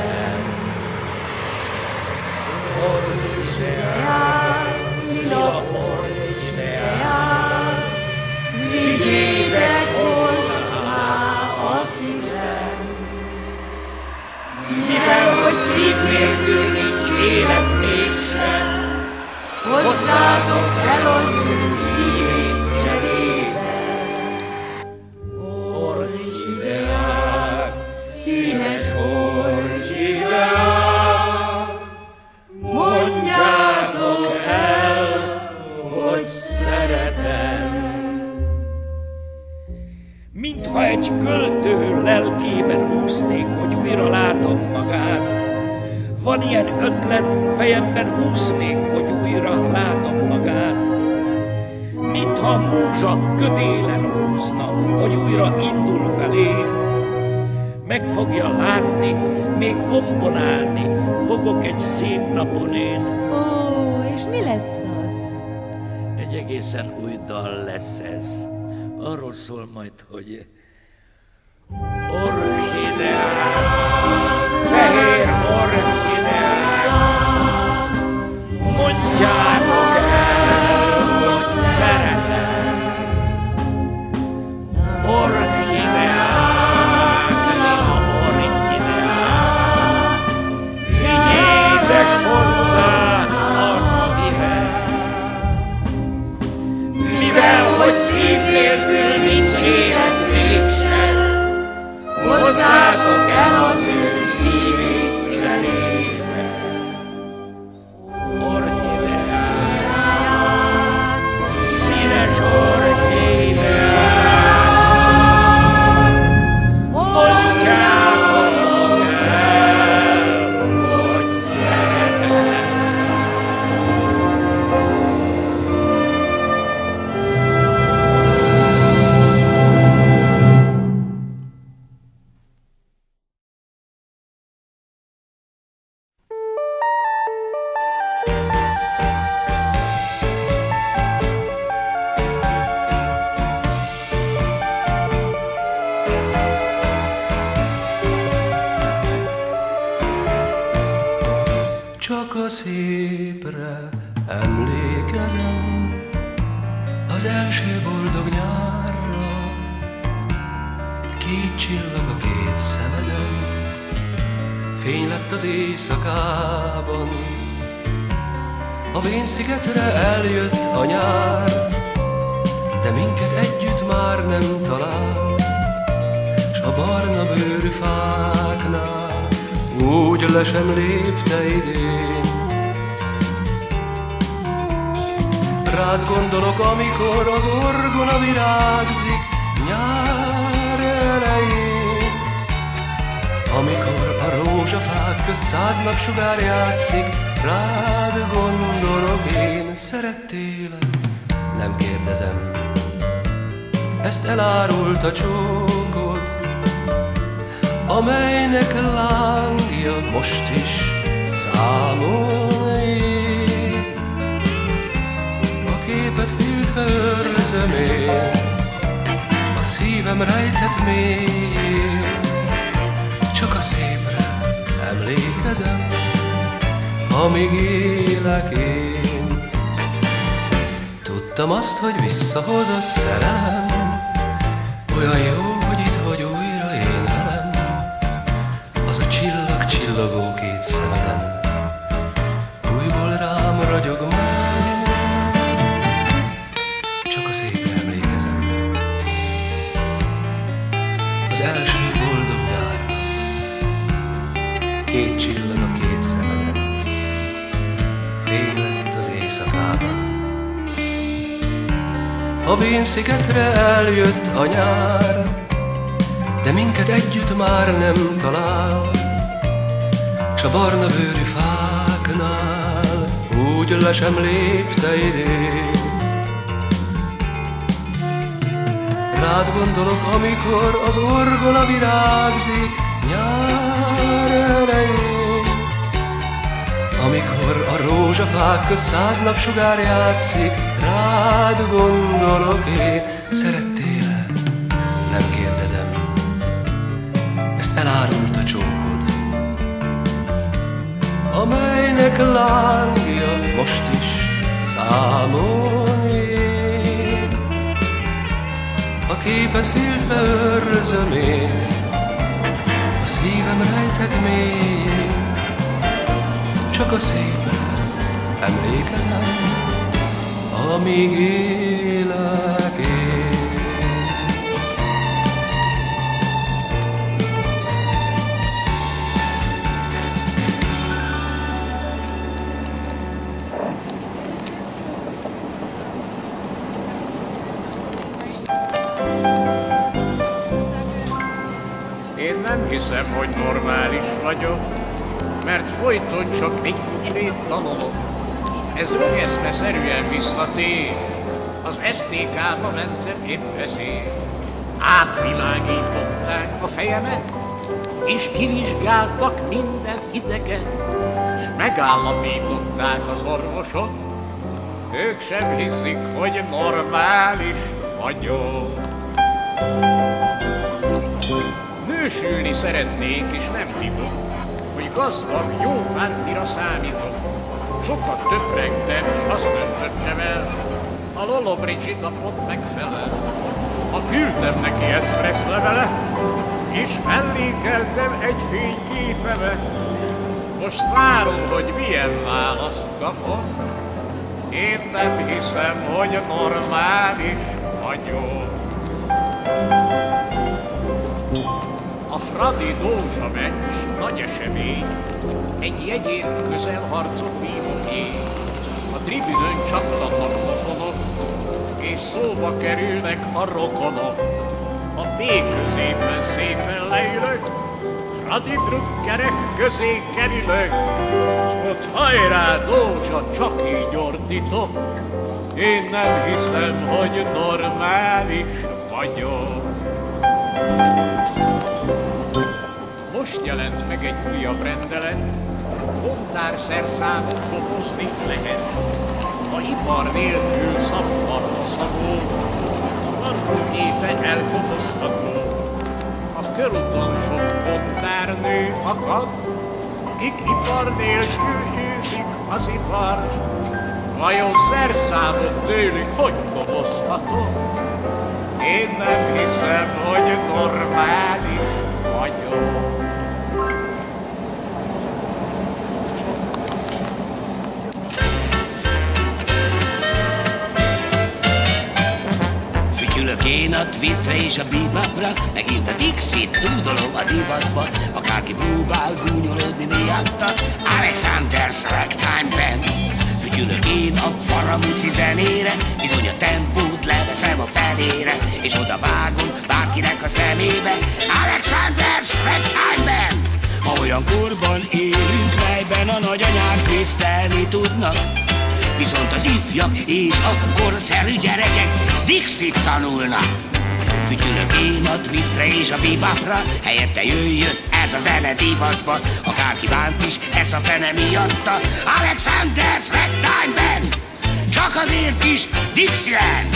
Orchideák, lila orchideák, vigyétek hozzá a szívem. Mivel, hogy szív nélkül nincs élet mégsem, hozzátok el az ő szívét cserébe. Orchideák, színes orchideák, mondjátok el, hogy szeretem. Mintha egy költő lelkében úsznék, hogy újra látom magát. Van ilyen ötlet, fejemben húsz még, hogy újra látom magát. Mintha a múzsa kötélen húzna, hogy újra indul felém. Meg fogja látni, még komponálni fogok egy szép napon én. Ó, és mi lesz az? Egy egészen új dal lesz ez. Arról szól majd, hogy orchideák, fehér orchideák, a szépre emlékezem, az első boldog nyárra. Két csillag a két szemeden, fény lett az éjszakában. A Vénszigetre eljött a nyár, de minket együtt már nem talál, s a barna bőrű fáknál úgy le sem lépte idén. Rád gondolok, amikor az orgona virágzik nyár elején, amikor a rózsafák közt 100 napsugár játszik. Rád gondolok én, szerettélek, nem kérdezem, ezt elárult a csókod, amelynek lángja most is számon ég. A képet féltve őrzöm én, a szívem rejtett mélyén, csak a szépre emlékezem, amíg élek én. Tudtam azt, hogy visszahoz a szerelem, olyan jó, hogy itt vagy újra én velem. Az a csillag csillogó két szemeden újból rám ragyog meg, csak a szépre emlékezem, az első boldog nyárra. Két csillag a két szemeden, fény lett az éjszakában. A Vénszigetre eljött a nyár, de minket együtt már nem talál, s a barna bőrű fáknál úgy le sem lépte idén. Rád gondolok, amikor az orgona virágzik nyár elején, amikor a rózsafák közt 100 napsugár játszik. Rád gondolok én, szerettélek, nem kérdezem, ezt elárult a csókod, amelynek lángja most is számon ég. A képet féltve őrzöm én, a szívem rejtett mélyén, csak a szépre emlékezem, amíg élek én. Én nem hiszem, hogy normális vagyok, mert folyton csak egy kuplét tanulok. Ez rögeszmeszerűen visszatér, az STK-ba mentem épp ezért. Átvilágították a fejemet, és kivizsgáltak minden ideget, és megállapították az orvosok, ők sem hiszik, hogy normális vagyok. Nősülni szeretnék, és nem titok, hogy gazdag, jó pártira számítok. Sokat töprengtem, s azt döntöttem el, a Lolo Brigida pont megfelel. Ha küldtem neki eszpressz levelet, és mellékeltem egy fényképemet, most várom, hogy milyen választ kapok. Én nem hiszem, hogy normális vagyok. A Fradi Dózsa meccs nagy esemény, egy jegyért közelharcot vívok én. A tribünön csattannak pofonok, és szóba kerülnek a rokonok. A B középen szépen leülök, Fradi drukkerek közé kerülök, s ott hajrá Dózsa, csak így ordítok. Én nem hiszem, hogy normális vagyok. Most jelent meg egy újabb rendelet, kontárszerszámot kopozni lehet. Ha ipar nélkül szabvarra szagol, a varrógépe elkobozható. A körúton sok kontárnő akad, akik ipar nélkül űzik az ipar, vajon szerszámot tőlük hogy kobozhatom? Én nem hiszem, hogy normális vagyok. Fütyülök én a twistre és a bebopra, megint a Dixit dúdolom a divatba. Akárki próbál gúnyolódni miatta, Alexander's Ragtime-ben. Fütyülök én a faramúci zenére, bizony a tempót leveszem a felére, és oda vágom bárkinek a szemébe, Alexander's Ragtime-ben. Ma olyan korban élünk, melyben a nagyanyák tisztelni tudnak, viszont az ifjak és a korszerű gyerekek Dixit tanulnak. Fütyülök én a twistre és a bebopra, helyette jöjjön ez a zene divatba. Akárki bánt is, ez a fene miatta, Alexander's Ragtime-ben, csak azért is Dixieland.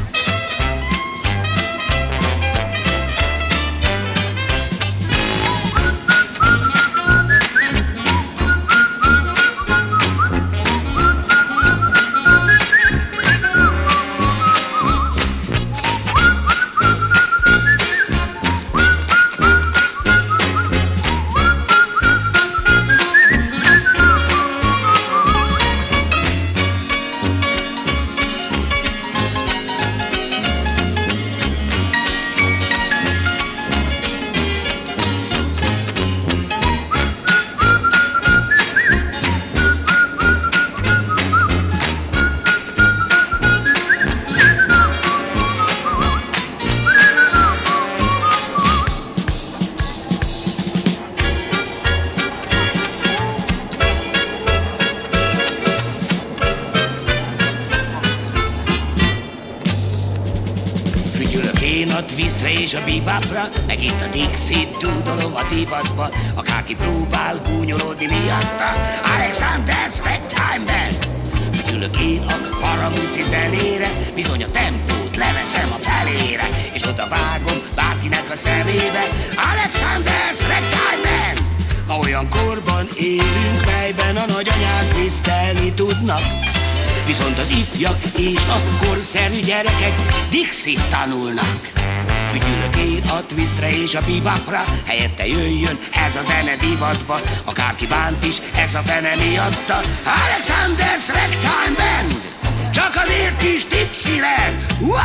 És a bebopra, megint a Dixit dúdolom a divatba. Akárki próbál gúnyolódni miatta, Alexander's Ragtime-ben. Fütyülök én a faramúci zenére, bizony a tempót leveszem a felére, és oda vágom bárkinek a szemébe, Alexander's Ragtime-ben. Ma olyan korban élünk, melyben a nagyanyák tisztelni tudnak, viszont az ifjak és a korszerű gyerekek Dixit tanulnak. Fütyülök én a twistre és a bebopra, helyette jöjjön ez a zene divatba. Akárki bánt is, ez a fene miatta, Alexander's Ragtime-ben, csak azért is Dixieland.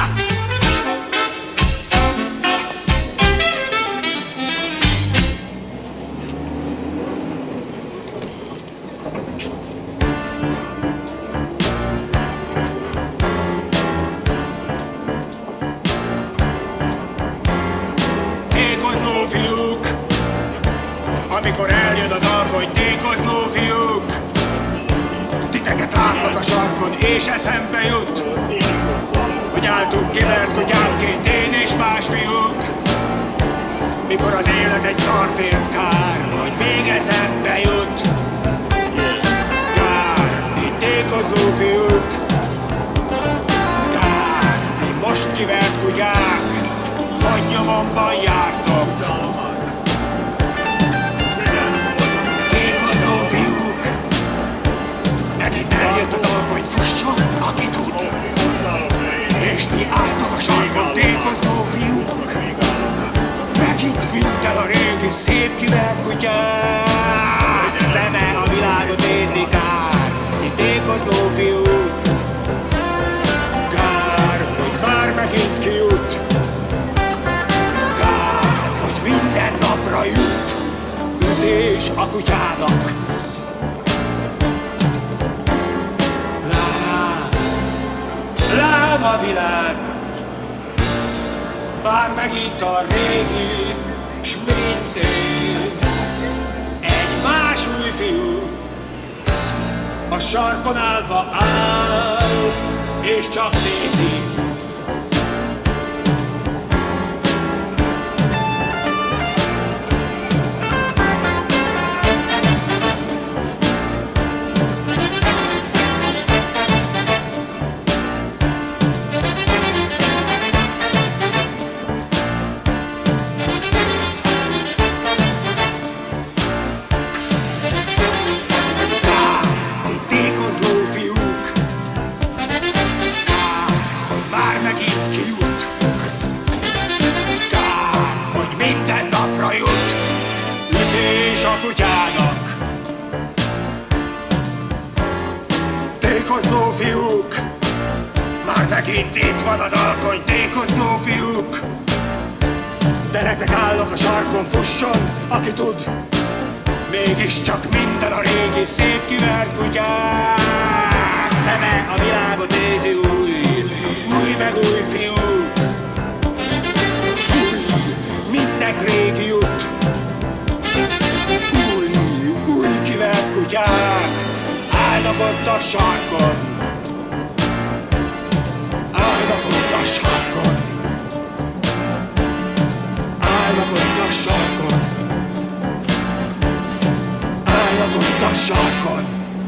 Amikor eljön az alkony, tékozló fiúk, titeket látlak a sarkon, és eszembe jut, hogy álltunk kivert kutyánként én és más fiúk. Mikor az élet egy szart ért, kár, hogy még eszembe jut. Kár, így tékozló fiúk, kár, így most kivert kutyák, hogy nyomomban jártok. Eljött az alkony, fusson, aki tud, és ti álltok a sarkon, tékozló fiúk. Megint mint el a régi szép kivert kutyák. Szeme a világot nézik át, ti tékozló fiúk. Kár, hogy már megint kijut, kár, hogy minden napra jut ütés a kutyának. Lám a világ, bár megint a régi, s mindig egy más új fiú a sarkon állva áll, és csak nézi. Megint itt van az alkony, tékozgó fiúk. De nektek állok a sarkon, fusson, aki tud. Mégiscsak minden a régi szép kivert kutyák. Szeme a világot nézi új meg új fiúk. Mindnek régi út. Új kivert kutyák. Állnak ott a sarkon. Állnak ott a sarkon. Állnak ott a sarkon. Állnak ott a sarkon.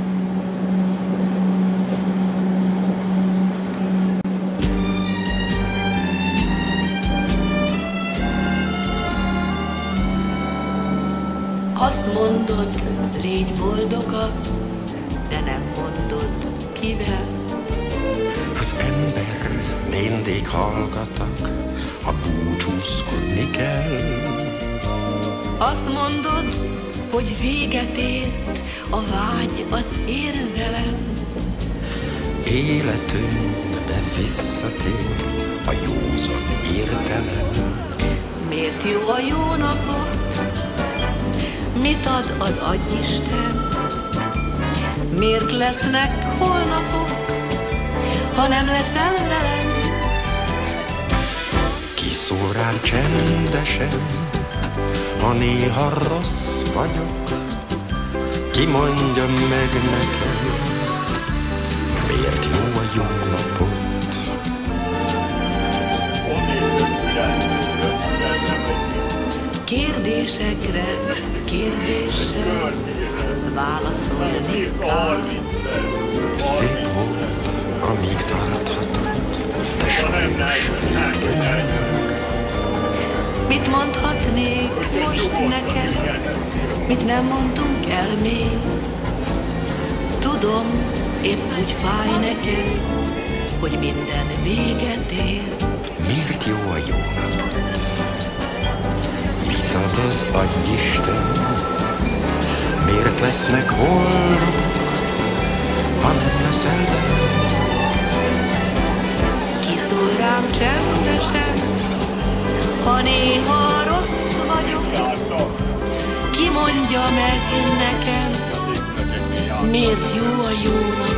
Azt mondod, légy boldogabb, de nem mondod, kivel. Az ember mindig hallgatak, ha búcsúzkodni kell. Azt mondod, hogy véget ért a vágy, az érzelem. Életünkbe visszatért a józan értelem. Miért jó a jó napot? Mit ad az Agyisten? Miért lesznek holnapok, ha nem leszel velem? Kiszól rám csendesen, ha néha rossz vagyok. Ki mondja meg nekem, miért jó a jó napot? Kérdésekre kérdéssel válaszolni kell. Szép volt, amíg tarthatott, de sajnos vége. Mit mondhatnék most neked, mit nem mondtunk el még? Tudom, épp úgy fáj neked, hogy minden véget ér. Miért jó a jó napot? Mit ad az Agyisten? Miért lesznek holnapok, ha nem leszel velem? Kiszól rám csendesen, ha néha rossz vagyok. Ki mondja meg nekem, miért jó a jó napot?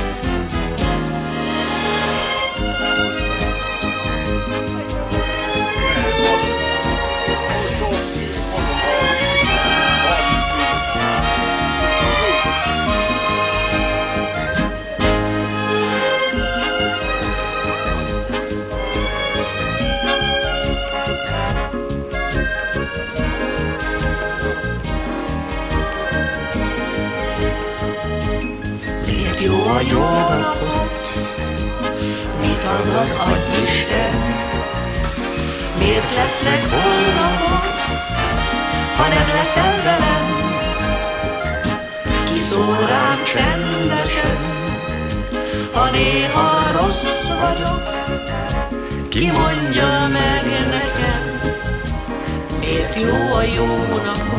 Jó a jó napot, mit ad az Agyisten? Miért lesznek holnapok, ha nem leszel velem? Kiszól rám csendesen, ha néha rossz vagyok. Ki mondja meg nekem, miért jó a jó napot?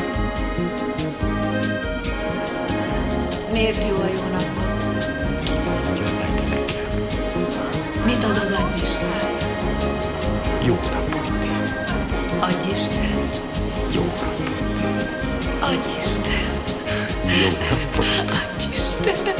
Miért jó a jó napot? Ki mondja meg nekem? Mit ad az Agyisten? Jó napot. Agyisten. Jó napot. Agyisten. Jó napot. Agyisten.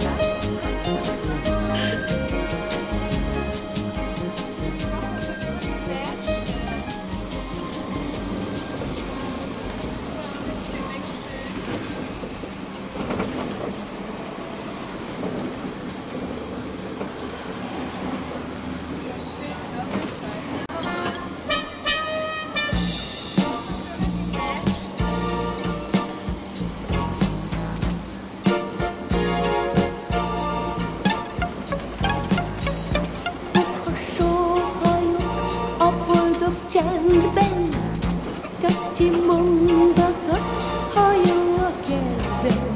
Csendben, csacsi mondatot, ha jó a kedvem.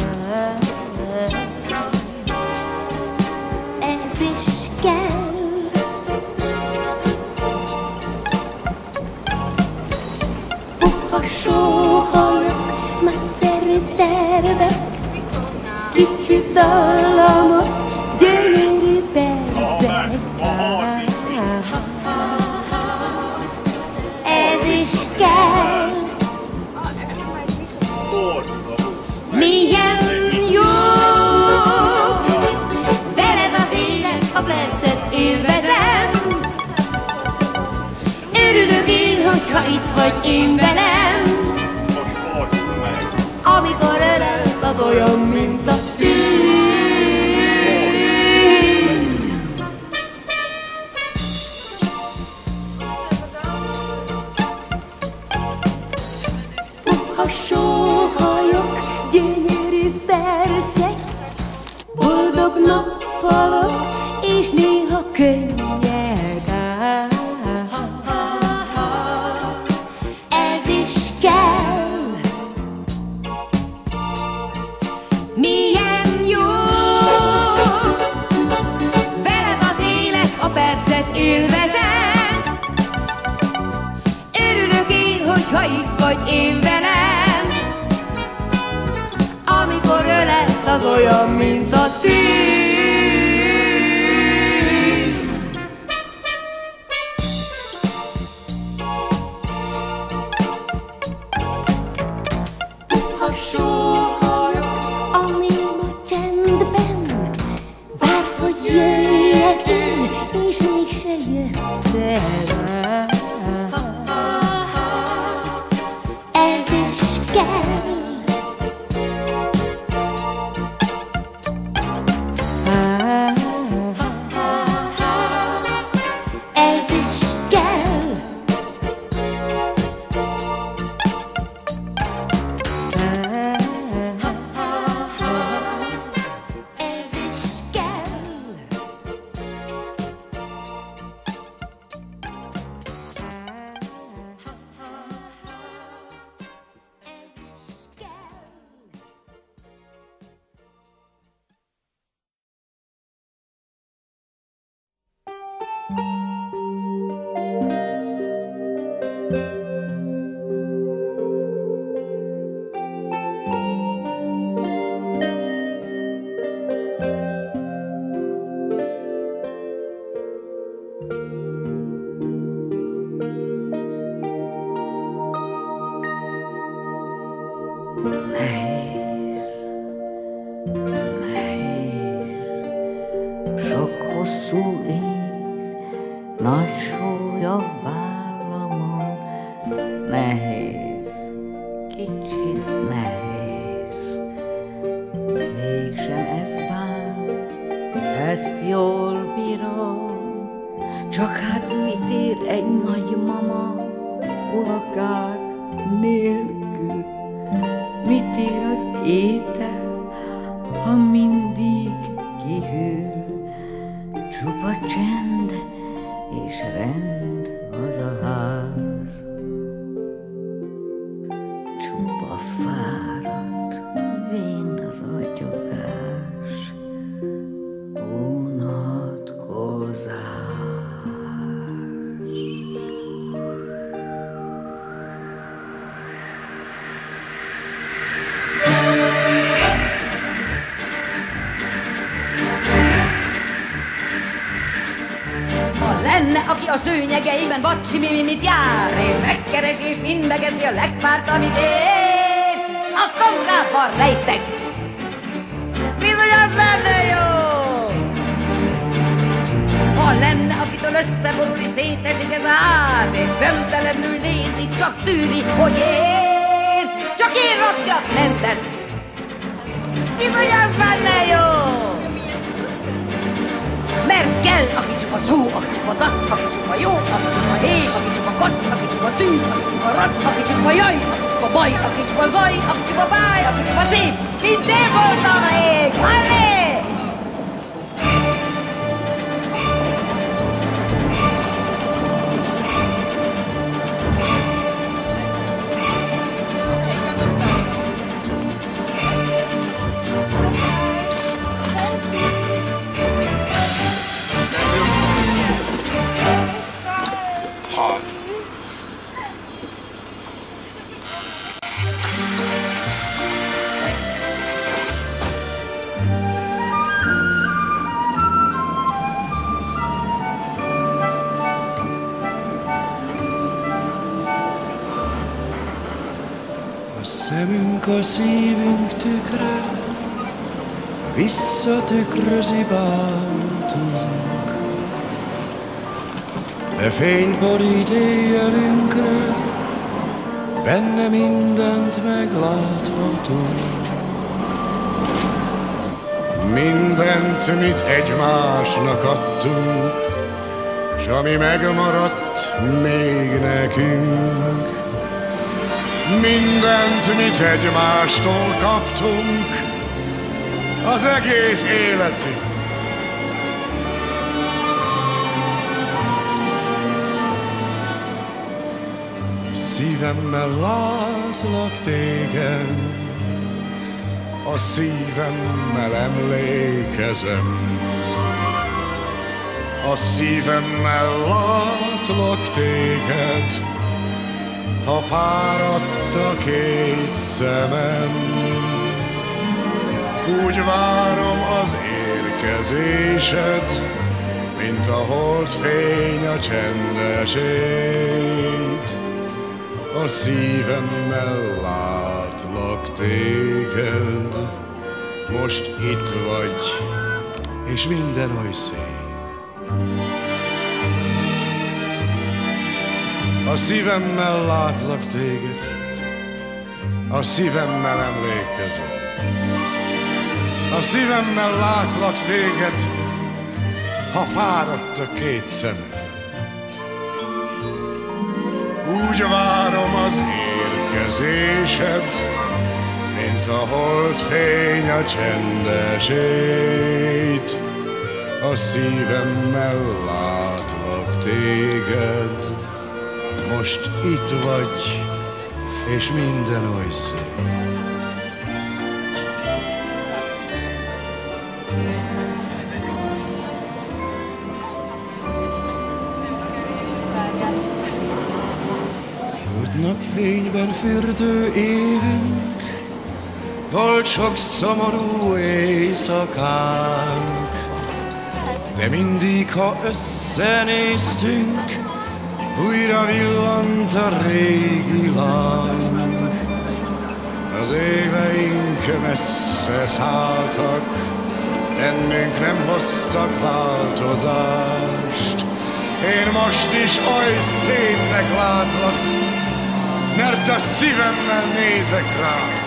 Ez is kell. Puha sóhajok, nagyszerű tervek, kicsi dallamok, gyönyörű percek. vagy én velem. Amikor öresz, az olyan, mint a tűz. Puha sóhajok, gyönyörű percek, boldog nappalok, és néha könnyek. Ez is kell. Milyen jó, veled az élet, a percet élvezem. Örülök én, hogyha itt vagy én velem. Amikor ölelsz, az olyan, mint a tűz. Puha sóhajok, a néma csendben, vársz, hogy jöjjek én, és mégse jöttem. Ez is kell. Ez is kell. Ez is kell. Sok hosszú év, nagy súly a vállamon. Nehéz, kicsit nehéz. Mégsem ez bár, ezt jól bírom. Csak hát mit ér egy nagymama unokák nélkül? Mit ér az étel, ha mindig kihűl? Csupa csend és rend az a ház. Csupa fáradt, vén ragyogás, unatkozás. Lenne, aki a szőnyegeiben vacsi mimimit jár, és megkeres és mind megeszi a legpárt, amit én, akkor rábar lejtek. Bizony az lenne jó! Ha lenne, akitől összeborul és szétesik ez a ház, és szemtelenül nézi, csak tűri, hogy én, csak én rakjak rendet. Bizony az lenne jó! Mert kell, aki csupa szó, aki csupa dac, aki csupa jó, aki csupa hé, aki csupa kosz, aki csupa tűz, aki csupa rasz, aki csupa jaj, aki csupa baj, aki csupa zaj, aki csupa báj, aki csupa szép, mint én voltam rég! Hallé! Szemünk a szívünk tükre, visszatükrözi bántunk, de fényt borít éjjelünkre, benne mindent megláthatunk. Mindent, mit egymásnak adtunk, s ami megmaradt még nekünk. Mindent, mit egymástól kaptunk, az egész életünk. Szívemmel látlak téged, a szívemmel emlékezem. A szívemmel látlak téged, ha fáradt a két szemem. Úgy várom az érkezésed, mint a holdfény a csendesét. A szívemmel látlak téged, most itt vagy, és minden oly szép. A szívemmel látlak téged, a szívemmel emlékezem. A szívemmel látlak téged, ha fáradt a két szemem. Úgy várom az érkezésed, mint a holdfény a csendesét. A szívemmel látlak téged, most itt vagy, és minden oly szép. Napfényben fürdő évünk, volt sok szomorú éjszakánk, de mindig, ha összenéztünk, újra villant a régi láng. Az éveink messze szálltak, bennünk nem hoztak változást. Én most is oly szépnek látlak, mert a szívemmel nézek rád.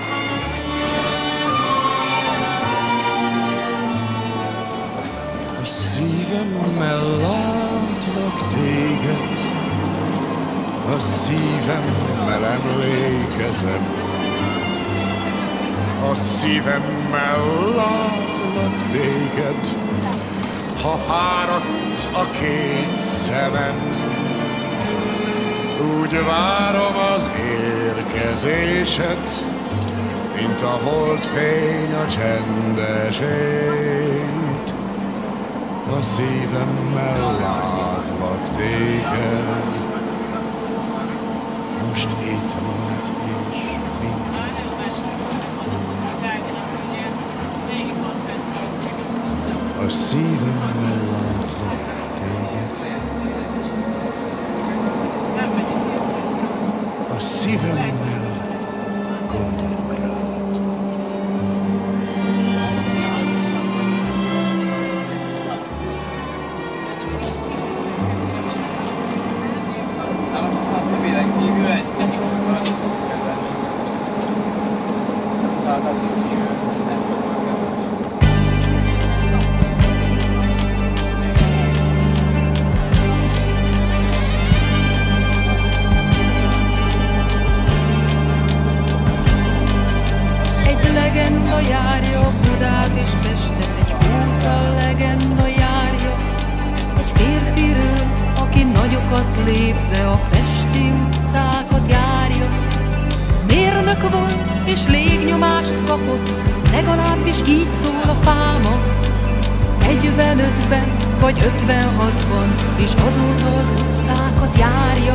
A szívemmel látlak téged, a szívemmel emlékezem. A szívemmel látlak téged, ha fáradt a két szemem. Úgy várom az érkezésed, mint a holdfény a csendesét. A szívemmel látlak téged, most itt vagy, és minden szép. A szívemmel látlak téged, a szívemmel gondolok rád. Járja Budát és Pestet, egy 20 legenda járja. Egy férfiről, aki nagyokat lépve a pesti utcákat járja. Mérnök volt és légnyomást kapott, legalábbis így szól a fáma. 45-ben vagy 56-ban, és azóta az utcákat járja.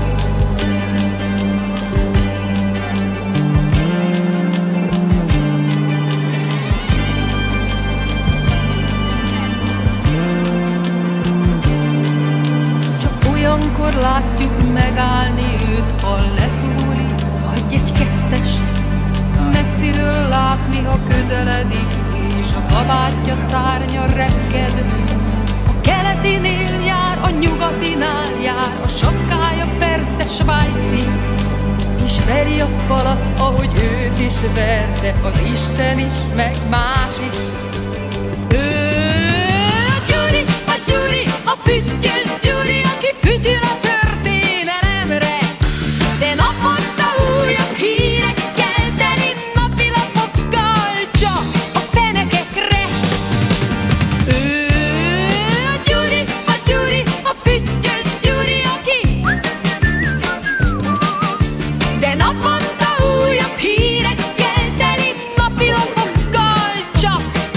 Olyankor látjuk megállni őt, ha leszólít, adj egy kettest. Messziről látni, ha közeledik, és a kabátja szárnya repked. A keletinél jár, a nyugatinál jár, a sapkája persze svájci. is veri a falat, ahogy őt is verte az Isten is, meg más is. A Gyuri, a füttyös Gyuri, aki fütyül a történelemre, de naponta újabb hírekkel teli napilapokkal csak a fenekekre. A Gyuri, a füttyös Gyuri, aki de naponta újabb hírekkel teli napilapokkal csak.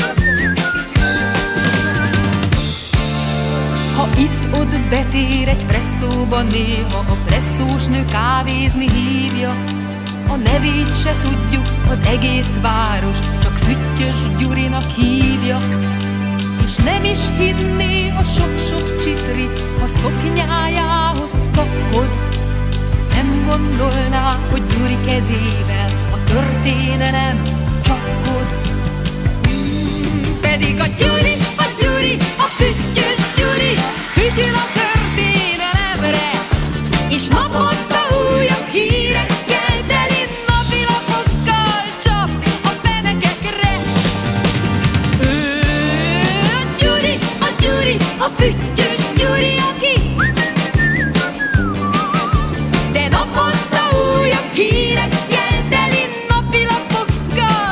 Ha itt-ott betér egy presszóba, néha a presszósnő kávézni hívja. A nevét se tudjuk, az egész város csak Füttyös Gyurinak hívja. És nem is hinné a sok-sok csitri, ha szoknyájához kapkod. Nem gondolná, hogy Gyuri kezével a történelem csapkod. Pedig a Gyuri, a füttyös Gyuri fütyül a történelemre, és naponta újabb hírekkel teli napilapokkal csap a fenekekre. A Gyuri, a füttyös Gyuri, aki de naponta újabb hírekkel teli napilapokkal.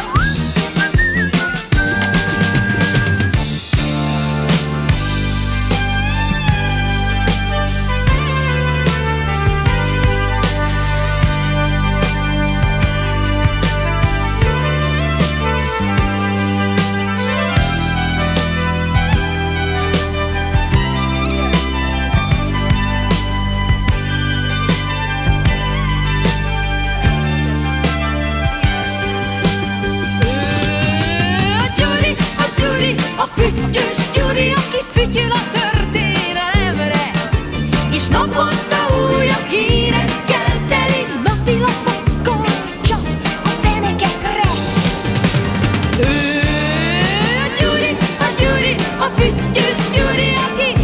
A füttyös Gyuri, aki fütyül a történelemre, és naponta újabb hírekkel teli napilapokkal csak a fenekekre. A Gyuri, a füttyös Gyuri, aki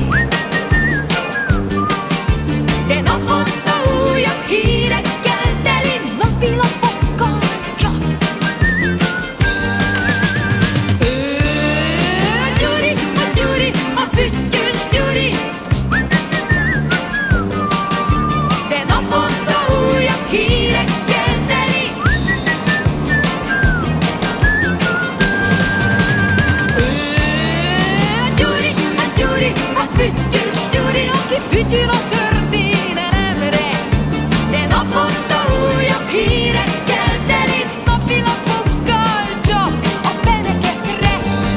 de naponta újabb hírekkel teli napilapokkal csak. A füttyös Gyuri, de naponta újabb hírekkel teli. A Gyuri, a füttyös Gyuri, aki fütyül a történelemre, de naponta újabb hírekkel teli napilapokkal csak a fenekekre.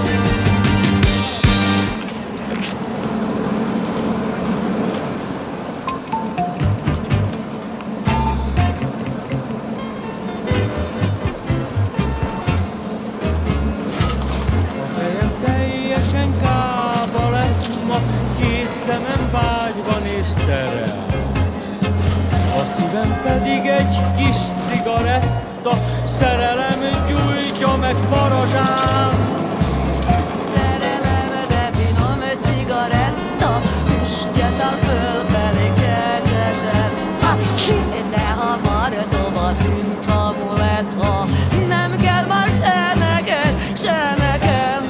Teljesen kába lett ma, két szemem vágyva néz terel. A szívem pedig egy kis cigaretta, szerelem gyújtja meg parazsán. Szerelem, de finom cigaretta, füstje száll fölfelé kecsesen. De hamar tovább tűnt a muletta, nem kell már se neked, se nekem.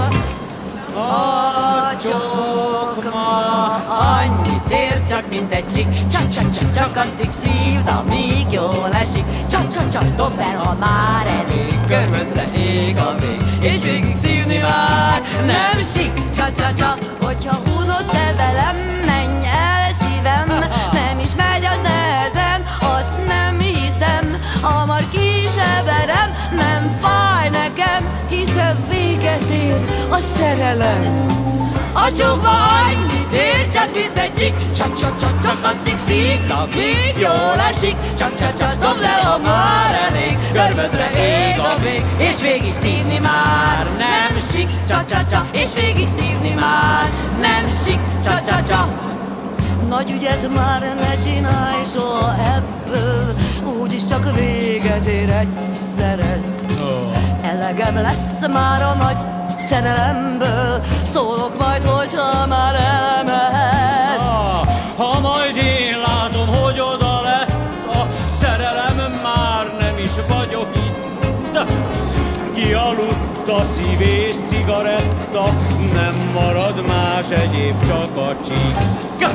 A csók ma annyit ér csak, mint egy csik. Csak addig szívd, amíg jól esik. Csak dobd el, ha már elég. Körmödre ég a vég, és végig szívni már nem sik. Hogyha unod te velem, menj el szívem. Nem is megy az nehezen, azt nem hiszem. Hamar ki se verem, nem fáj nekem, hiszen véget ér a szerelem. A csókba annyit ér csak, mint egy csik. Csak addig szívd, amíg jól esik. Csak dobd el, ha már elég. Körmödre ég a vég, és végig szívni már nem sik. És végig szívni már nem sik. Nagy ügyet már ne csinálj soha ebből, úgyis csak véget ér egyszer ez. Elegem lesz már a nagy szerelemből, szólok majd, hogyha már elmehetsz. Ha majd én látom, hogy oda lett a szerelem kialudt a szív és cigaretta, nem marad más egyéb, csak a csík.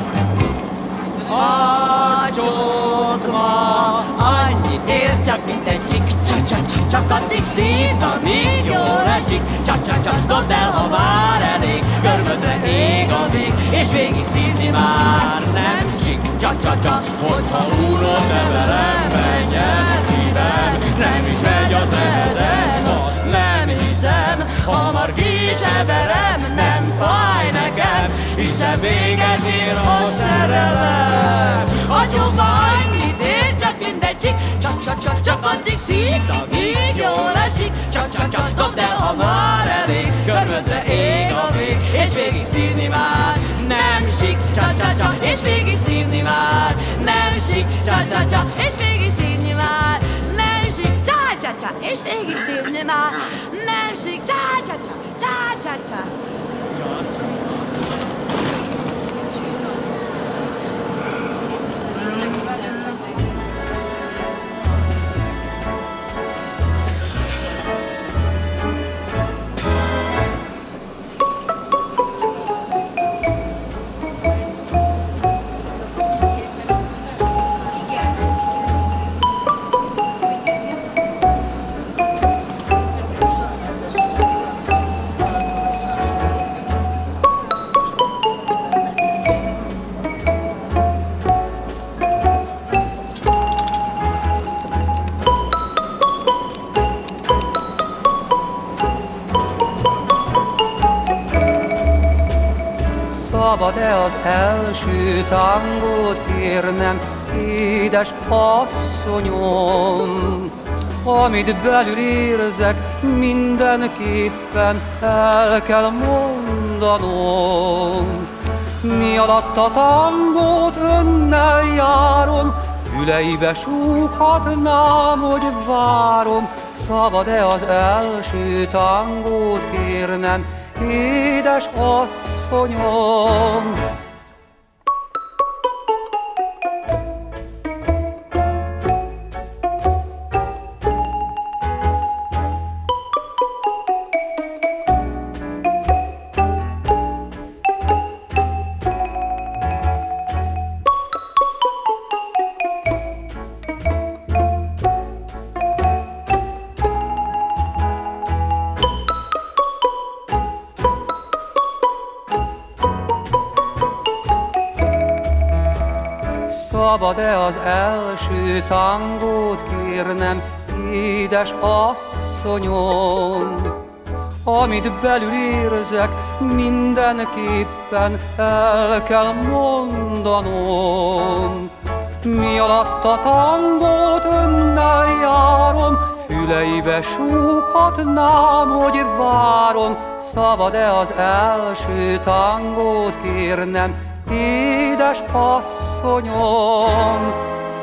A csókma annyit ér, csak mint egy csik. Csak addig szívd, amíg jól esik. Csak dobd el, ha már elég. Körmödre ég a vég, és végig szívni már nem sik. Csak, hogyha unod nevelem, menjen szívem. Nem is megy az nehezen, azt nem hiszem. Hamar ki is everem, nem fáj nekem, hiszen véget ér a szerelem. A csókma annyit ér, csak mindegy csik. Csak addig szívd, amíg jól esik. Csak dobd el, ha már elég. Körmödre ég a vég, és végig szívni már nem sik. Csak, és végig szívni már nem sik. Csak, és végig szívni már nem sik. Csak, és végig szívni már nem sik. Csak. Szabad-e az első tangót kérnem, édes asszonyom? Amit belül érzek, mindenképpen el kell mondanom. Mi alatt a tangót önnel járom, füleibe súghatnám, hogy várom. Szabad-e az első tangót kérnem, édes asszonyom? Szabad-e az első tangót kérnem, édes asszonyom? Amit belül érzek, mindenképpen el kell mondanom. Mi alatt a tangót önnel járom, füleibe súghatnám, hogy várom. Szabad-e az első tangót kérnem, édes asszonyom?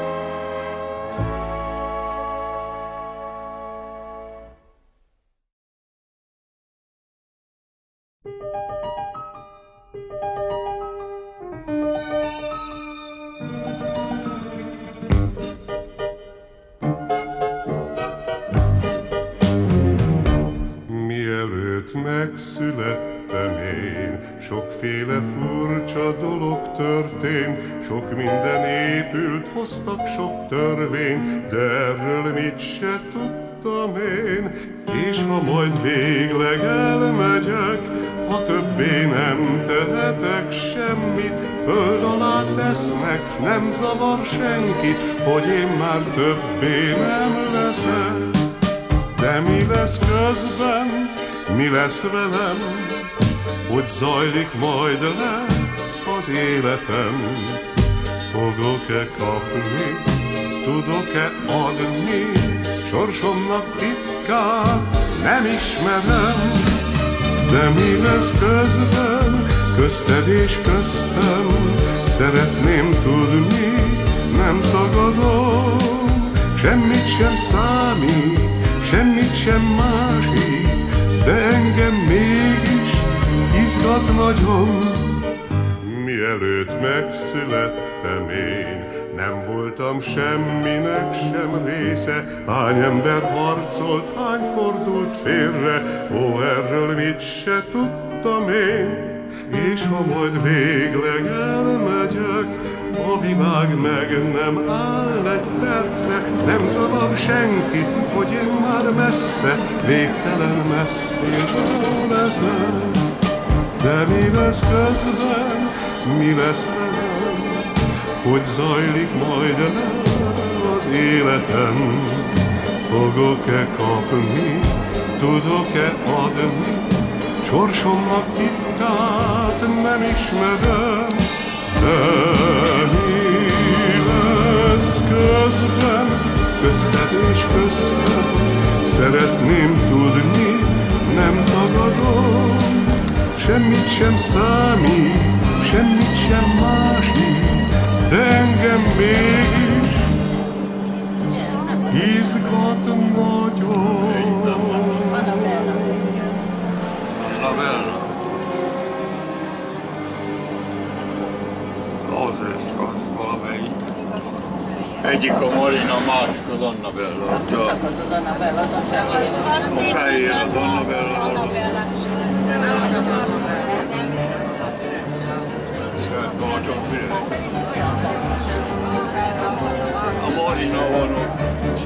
Mielőtt megszülettem én, sokféle furcsa dolog történt, sok minden épült, hoztak sok törvényt, de erről mit se tudtam én. És ha majd végleg elmegyek, ha többé nem tehetek semmit, föld alá tesznek, nem zavar senkit, hogy én már többé nem leszek. De mi lesz közben, mi lesz velem, hogy zajlik majd le az életem? Fogok-e kapni, tudok-e adni, sorsomnak titkát nem ismerem. De mi lesz közben, közted és köztem, szeretném tudni, nem tagadom. Semmit sem számít, semmit sem másik, de engem mégis izgat nagyon. Mielőtt megszülettem én, Nem voltam semminek sem része, hány ember harcolt, hány fordult félre, ó, erről mit se tudtam én. És ha majd végleg elmegyek, a világ meg nem áll egy percre, nem zavar senki, hogy én már messze, végtelen messzéből leszek. De mi lesz közben, mi lesz velem, hogy zajlik majd le az életem? Fogok-e kapni, tudok-e adni, sorsomnak titkát nem ismerem, de mi lesz közben, közted és köztem, szeretném tudni, nem tagadom, semmit sem számít, semmit sem másik, de engem mégis izgat nagyon. Anabella. Az valamelyik. Egyik a Marina, a másik az Anabella. Csak az az Anabella, az a fehér. A fehér az Anabella. A Marina van ott.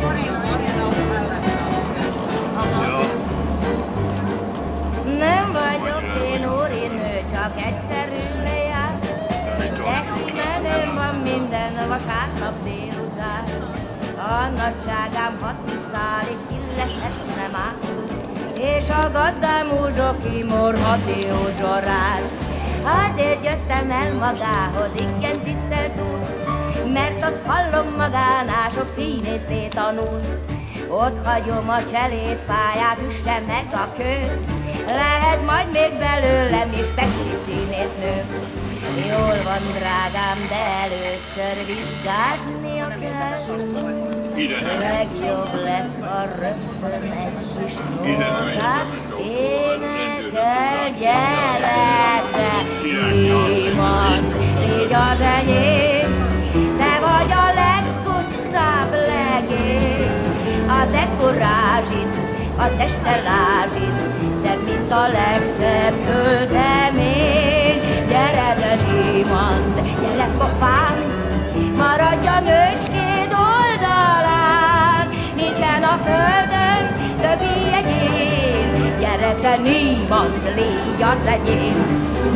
Nem vagyok én úrinő, csak egyszerű lejárt, de kimenőm van minden vasárnap délután. A nagyságám 6 szálig illetetne már, és a gazdám úzsoki morha diózsorás. Azért jöttem el magához, igen tisztelt úr, mert azt hallom magánál sok színészné tanul. Ott hagyom a cselédpályát, üsse meg a kő, lehet majd még belőlem is pesti színésznő. Jól van, drágám, de először vizsgáznia kell. Legjobb lesz, ha rögtön egy kis nótát énekel, gyere, te Iman, légy az enyém, te vagy a legpusztább legény. A te kurázsid, a te stellázsid, szebb, mint a legszebb költemény. Gyere, de Iman, gyere, papám, maradj a nőcskéd oldalán, nincsen a földön többi egyén. Gyere, te Niemand, légy az enyém.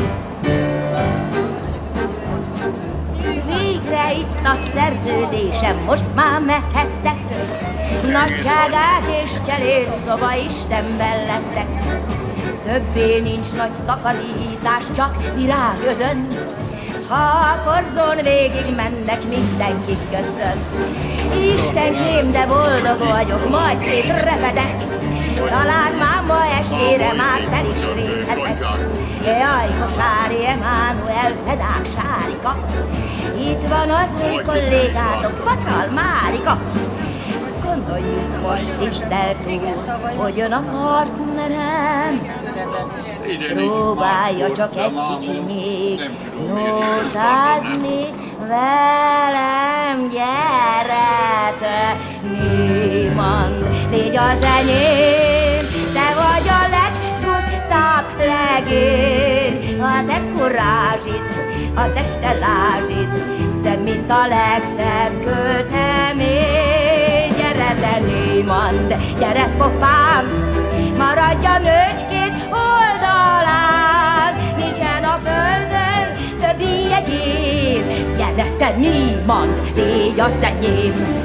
Végre itt a szerződésem, most már mehettek. Nagyságák és cseléd szoba Istenben lettek. Többé nincs nagy takarítás, csak virágözön. Ha a korzón végig mennek, mindenki köszön. Istenkém, de boldog vagyok, majd szétrepedek. Talán máma estére már fel is léphetek. Jaj, Kosári Emánuel, pedák Sárika, itt van az új kollégátok, Pacal Márika. Gondoljuk most, tisztelt úr, hogy jön a partnerem. Próbálja csak egy kicsinyét nótázni velem, gyere, te Niemand, légy az enyém, te vagy a legpusztább legény. A te kurázsid, a te stellázsid, szebb, mint a legszebb költemény. Gyere, de Niemand, gyere, popám, maradj a nőcskéd oldalán, nincsen a földön többi egyén. Gyere, te Niemand, légy az enyém.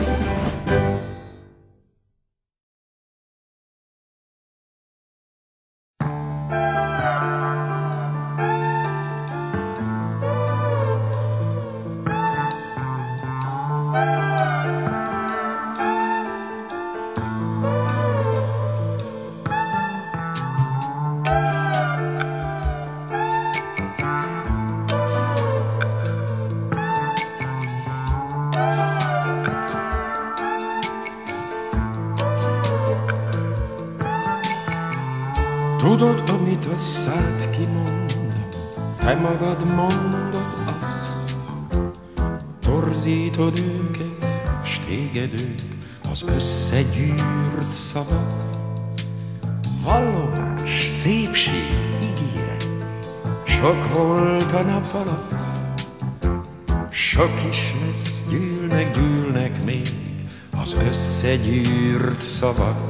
Tudod, amit a szád kimond, te magad mondod azt. Torz torzítod őket, s téged ők az összegyűrt szavak. Vallomás, szépség, ígéret, sok volt a nap alatt, sok is lesz, gyűlnek még az összegyűrt szavak.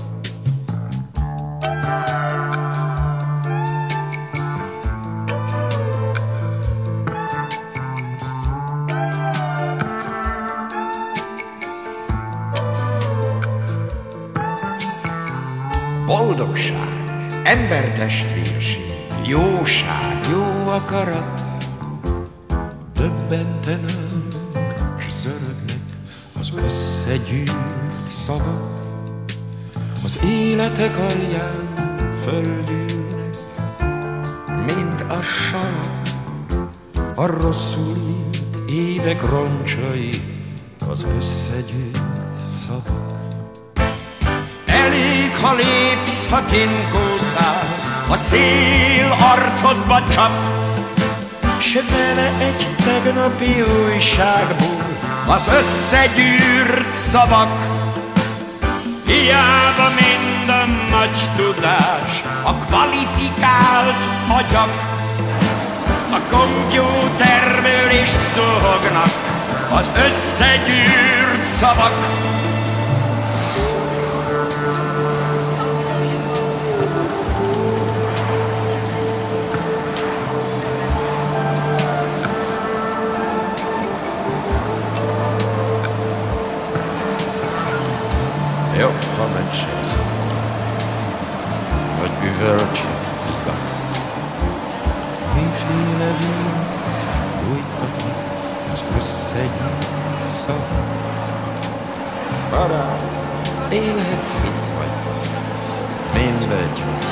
Boldogság, embertestvérség, jóság, jó akarat, döbbentenek, s zörögnek az összegyűrt szavak. Az életek alján földülnek, mint a salak, a rosszul írt évek roncsai, az összegyűrt szavak. Elég, ha lépsz, ha kinkószálsz, a szél arcodba csap, s vele egy tegnapi újságból az összegyűrt szavak. Hiába minden nagy tudás, a kvalifikált agyak, a kompjúterből is szúrognak az összegyűrt szavak. Jobb, ha meg sem szól, hogy üvölcsön igaz. Miféle víz bújtkatik az összegyűrt szavak. Barát, élhetsz itt vagy, mindegy, hogy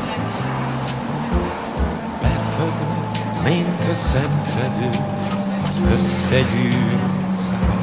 befognak, mint a szemfedő az összegyűrt szavak.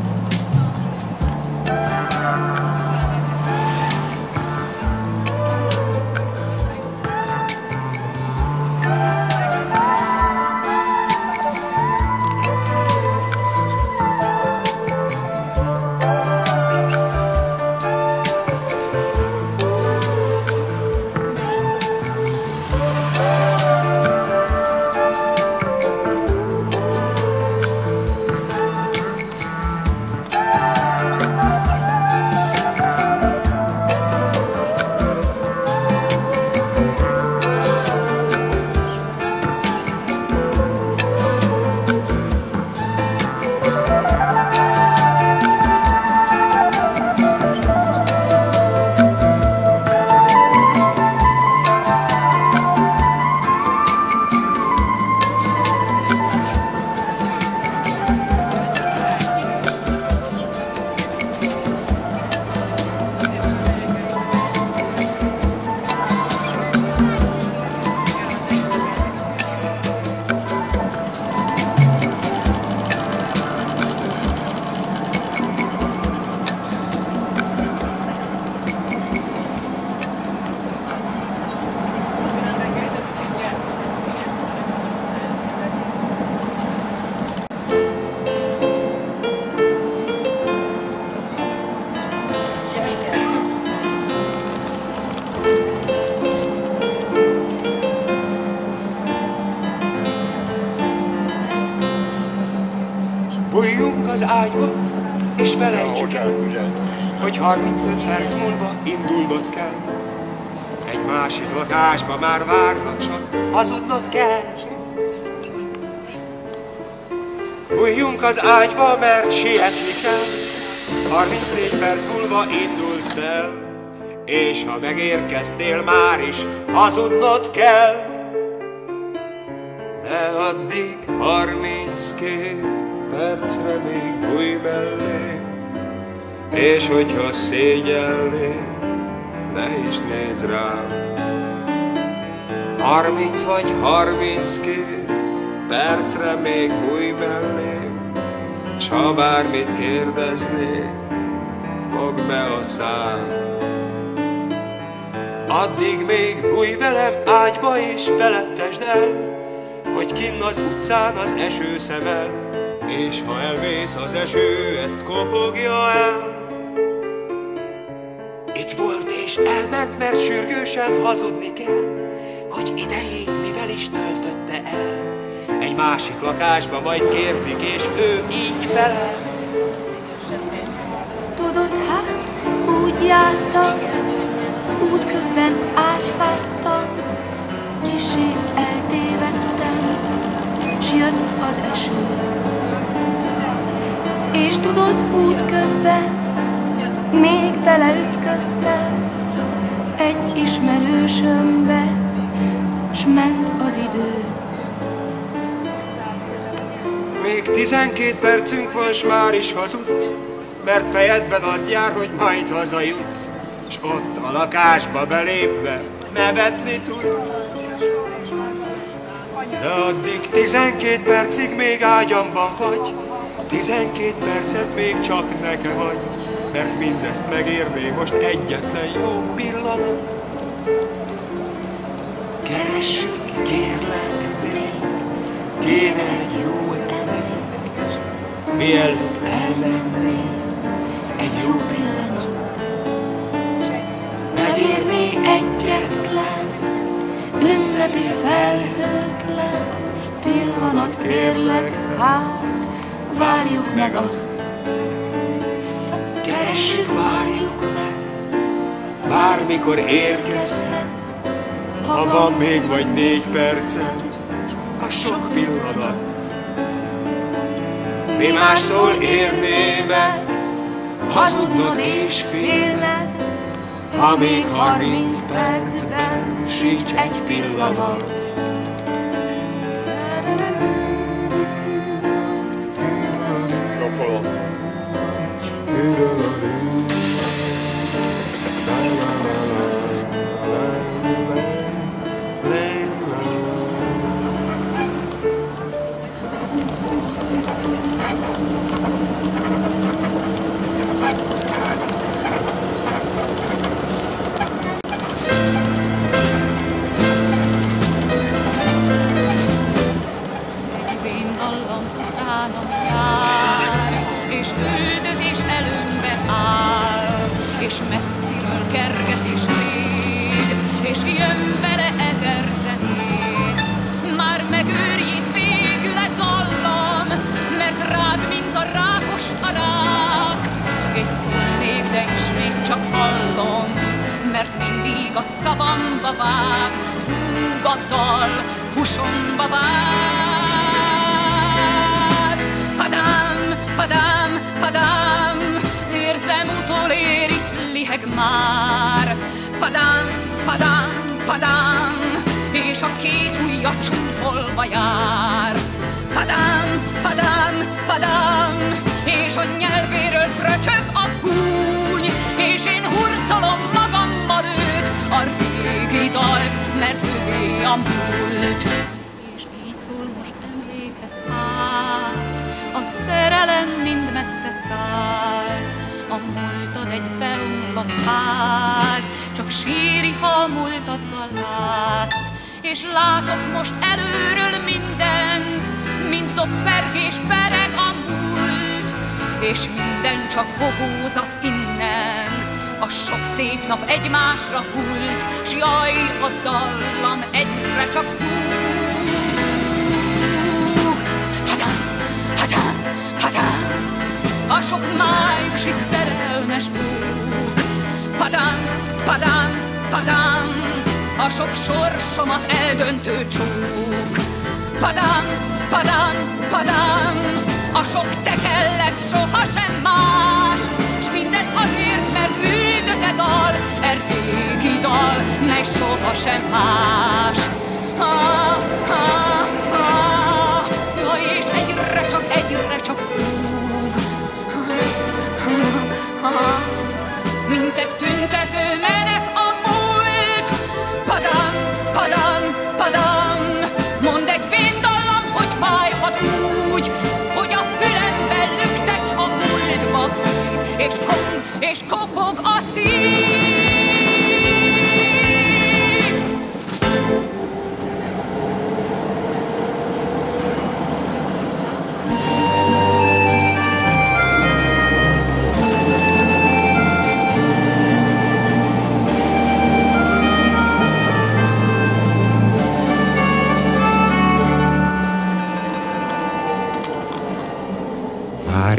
Bújjunk az ágyba, és felejtsük el, hogy 35 perc múlva indulnod kell. Egy másik lakásba már várnak, s ott hazudnod kell. Bújjunk az ágyba, mert sietni kell. 34 perc múlva indulsz el, és ha megérkeztél, már is hazudnod kell. De addig 32 percre még bújj mellé, és hogyha szégyelnék, ne is nézz rám. 30 vagy 32 percre még bújj mellé, s ha bármit kérdeznék, fogd be a szám. Addig még bújj velem ágyba, és feledtesd el, hogy kinn az utcán az eső szemel, és ha elvész az eső, ezt kopogja el. Itt volt és elment, mert sürgősen hazudni kell, hogy idejét mivel is töltötte el. Egy másik lakásba majd kérdik, és ő így felel. Tudod, hát úgy jártam, útközben átfáztam, kissé eltévedtem, s jött az eső. És tudod, útközben még beleütköztem egy ismerősömbe, s ment az idő. Még 12 percünk van, s már is hazudsz, mert fejedben az jár, hogy majd hazajutsz, s ott a lakásba belépve nevetni tudsz. De addig 12 percig még ágyamban vagy, 12 percet még csak nekem adj, mert mindezt megérné most egyetlen jó pillanat. Keressük, kérlek, még, kéne egy jó emlék, mielőtt elmennél egy jó pillanat. Megérné egyetlen, ünnepi felhőtlen pillanat, kérlek, hát várjuk meg azt. Keressük, várjuk meg, bármikor érkezhet, ha van még vagy 4 percet, a sok pillanat. Mi mástól érné meg, hazudnod és félned, ha még 30 percben sincs egy pillanat. És messziről kerget és véd, és jön vele 1000 zenész. Már megőrjít végül a dallam, mert rád, mint a rákos a rák. És szólnék, de ismét csak hallom, mert mindig a szavamba vág, zúg a dal, húsomba vág. Padám, padám, padám, érzem utolér, itt liheg már. Padám, padám, padám, és a 2 ujja csúfolva jár. Padám, padám, padám, és a nyelvéről fröcsög a gúny, és én hurcolom magammal őt, a régi dalt, mert ővé a múlt. És így szól, most emlékezz át, a szerelem mind messze szállt, a múltad egy beomlott ház, csak síri, ha a múltadban látsz. És látok most előről mindent, mind dobpergés pereg a múlt, és minden csak bohózat innen, a sok szép nap egymásra hult, s jaj, a dallam egyre csak zúg. Padám, padám, padám, a sok májusi szerelmes búk. Padám, padám, padám, a sok sorsomat eldöntő csók. Padám, padám, padám, a sok tekel lesz sohasem más, s mindez azért, mert üldöze dal, régi dal, mely sohasem más. Jaj, és egyre csak zúg, mint egy tüntető menet a múlt. Padám, padám, padám, mondd egy véndallam, hogy fájhat úgy, hogy a fülemben lüktetsz a múltba hív, és kong, és kopog a szív.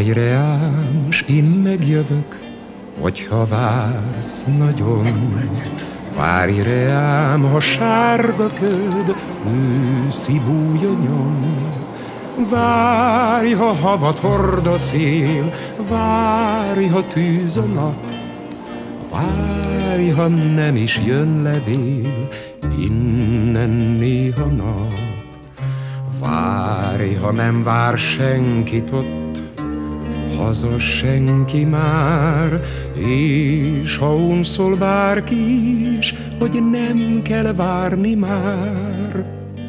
Várj reám, s én megjövök, hogyha vársz nagyon. Várj reám, ha sárga köd őszi bújonyon. Várj, ha havat hord a szél, várj, ha tűz a nap. Várj, ha nem is jön levél, innen néha nap. Várj, ha nem vár senkit ott, haza senki már, és ha unszol bárki is, hogy nem kell várni már.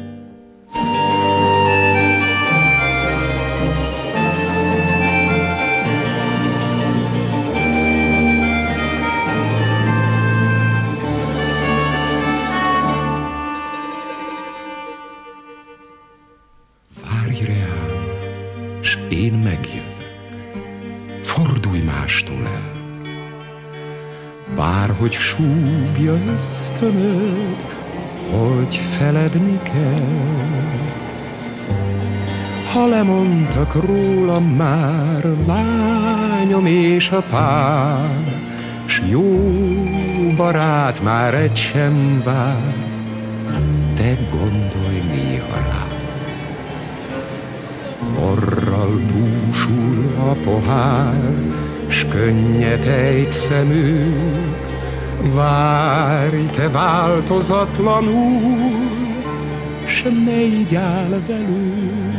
Várj reám, s én megjövök. Fordulj mástól el, bárhogy súgja ösztönöd, hogy feledni kell. Ha lemondtak rólam már lányom és apám, s jó barát már egy sem vár, te gondolj néha rám. Orral búsul a pohár, s könnyet ejt szemük. Várj, te változatlanul, s ne így áll velük.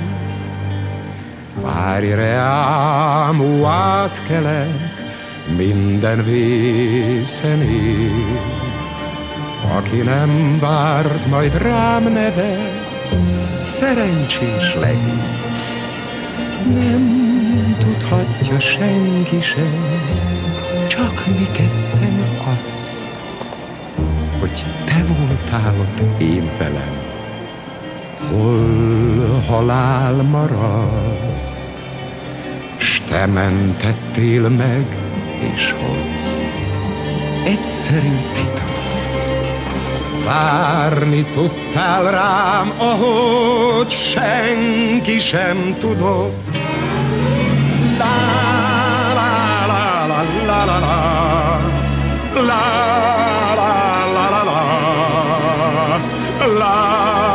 Várj reám, ó, átkelek, minden vészen él. Aki nem várt, majd rám nevet, szerencsés legyen. Nem tudhatja senki sem, csak mi ketten azt, hogy te voltál ott én velem, hol halál maraszt, s te mentettél meg, és hol egyszerű titok. Várni tudtál rám, ahogy senki sem tudott. La la la la la la la la la la la la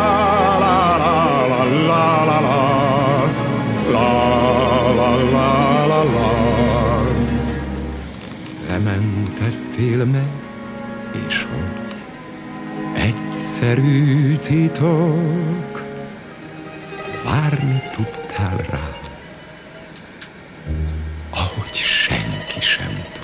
lementettél meg, és hogy egyszerű titok, várni tudtál rá, ahogy senki sem tudott.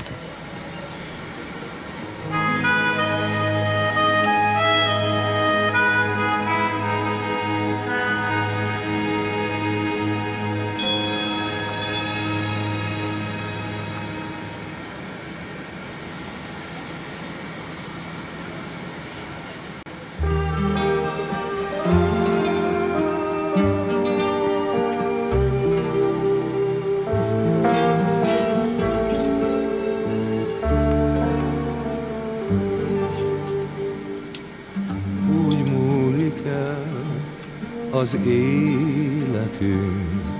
Az életünk,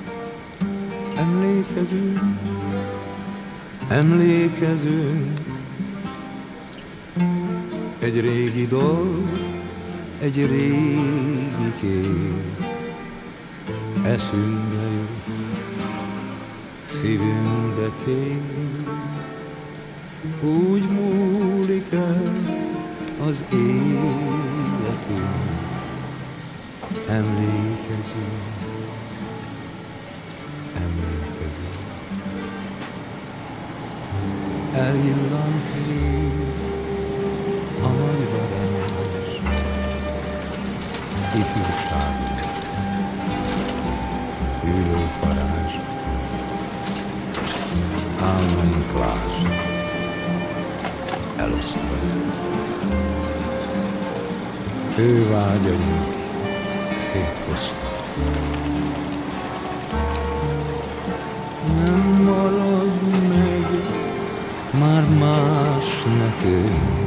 emlékezünk, emlékezünk. Egy régi dolg, egy régi kép, eszünkbe jut, szívünkbe tér. Úgy múlik el az életünk, emlékezünk, emlékezünk. Elillant rég a nagy varázs, ifjúságunk, ülő parázs, álmaink lásd, elosztva. Ő vágyaink szétfosztott. Nem marad meg már más nekünk,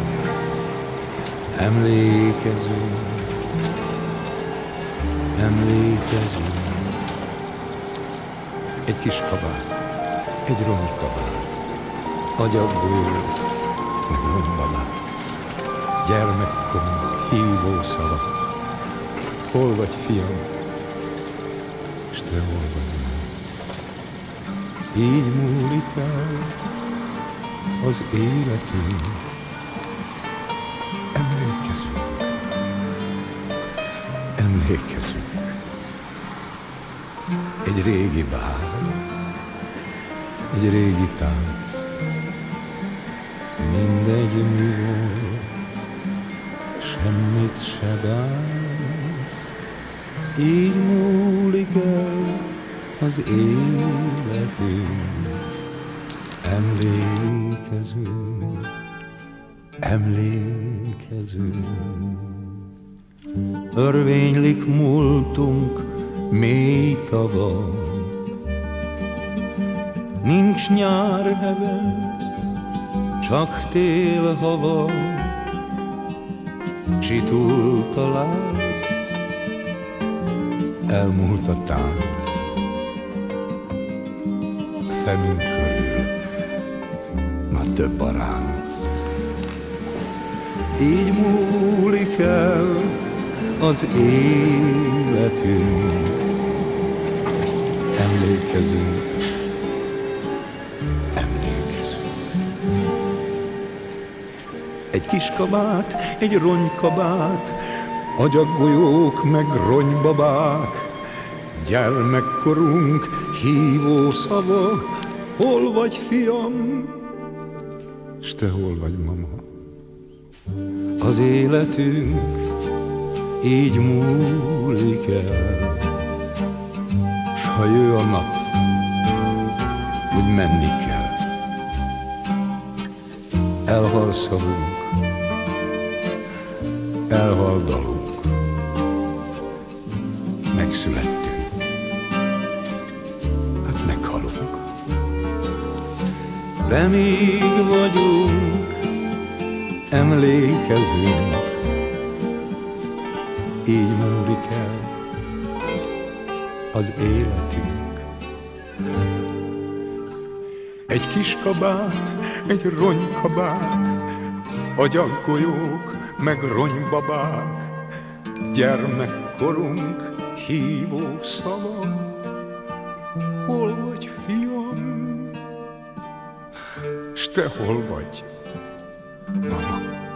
emlékezünk, emlékezünk. Egy kis kabát, egy ronykabát, agyaggolyó, meg ronybabát, gyermekkorunk hívó szava. Hol vagy, fiam, s te hol vagy? Így múlik el az életünk. Emlékezünk. Egy régi bál, egy régi tánc, mindegy mi volt, semmit se bánsz. Így múlik el az életünk. Emlékezünk, emlékezünk. Örvénylik múltunk mély tava, nincs nyár heve, csak tél hava. Csitult a láz, elmúlt a tánc, szemünk körül már több a ránc. Így múlik el az életünk. Emlékezünk, emlékezünk. Egy kis kabát, egy ronykabát, agyaggolyók meg ronybabák, gyermekkorunk hívó szava. Hol vagy, fiam, s te hol vagy, mama? Az életünk így múlik el, s ha jön a nap, úgy menni kell. Elhal szavunk, elhal dalunk, megszülettünk, hát meghalunk. De még vagyunk, emlékezünk, így múlik el az életünk. Egy kis kabát, egy ronykabát, agyaggolyók meg ronybabák, gyermekkorunk hívó szava. Hol vagy, fiam, s te hol vagy, mama?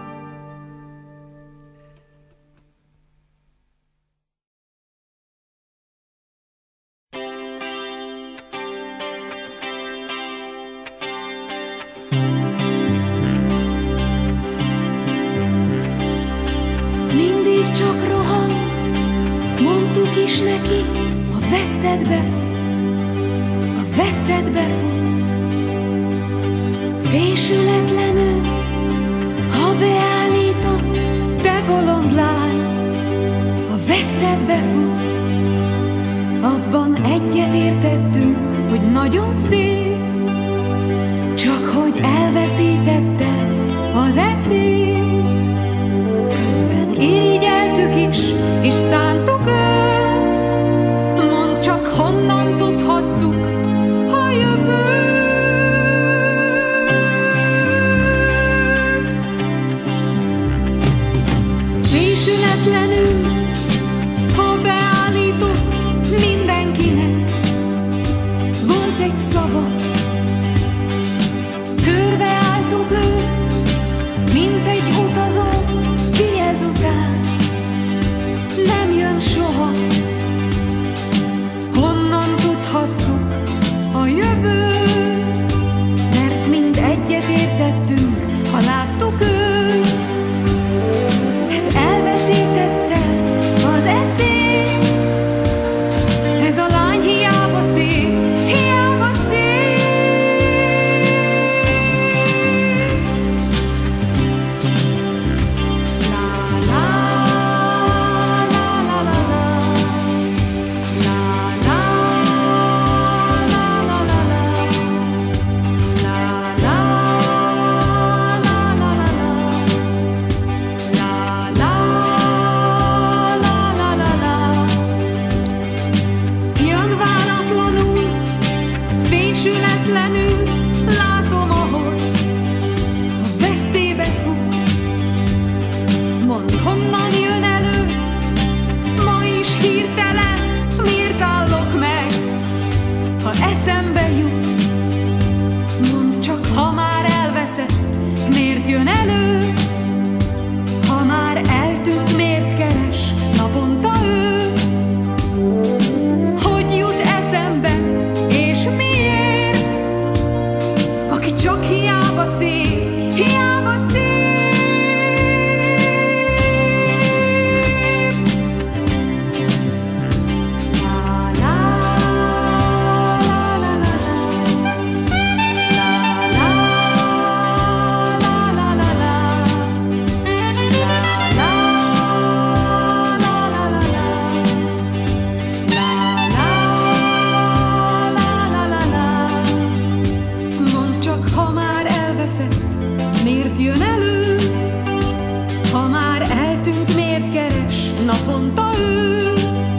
Mindig csak rohant, mondtuk is neki, a vesztedbe futsz, a vesztedbe futsz. Fésületlenül, ha beállított, te bolond lány, a vesztedbe futsz. Abban egyet értettünk, hogy nagyon szép, csak hogy elveszítette az eszét. Közben irigyeltük is, és szántuk őt. Mondd csak, honnan tudhattuk a jövőt. Fésületlenül, ha beállított mindenkinek, volt egy szava. Körbeálltuk őt, mint egy utazó, ki ezután nem jön soha. Honnan tudhattuk a jövőt, mert mind egyet értettünk, ha láttuk őt. Ez elveszítette az eszét, ez a lány mondd, honnan jön elő, ma is hirtelen, miért állok meg, ha eszembe jut. Mondd csak, ha már elveszett, miért jön elő, ha már eltűnt, miért keres naponta ő. Hogy jut eszembe, és miért, aki csak hiába szép, hiába szép. Miért jön elő, ha már eltűnt, miért keres naponta ő?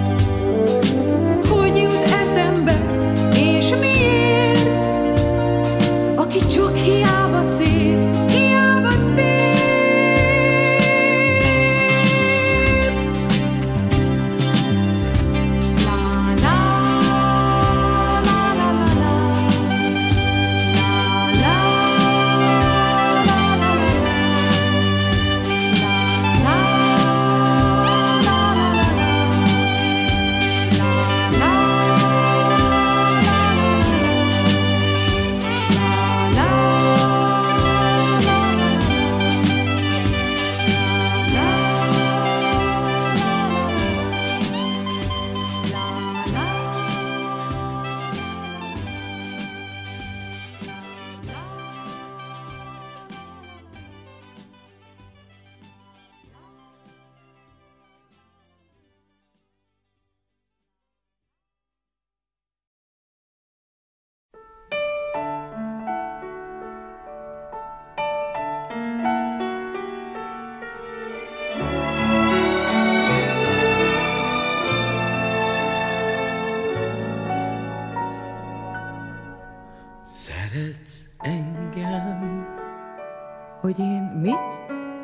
Hogy jut eszembe, és miért, aki csak hiába szép, hiába szép. Szeretsz engem? Hogy én mit?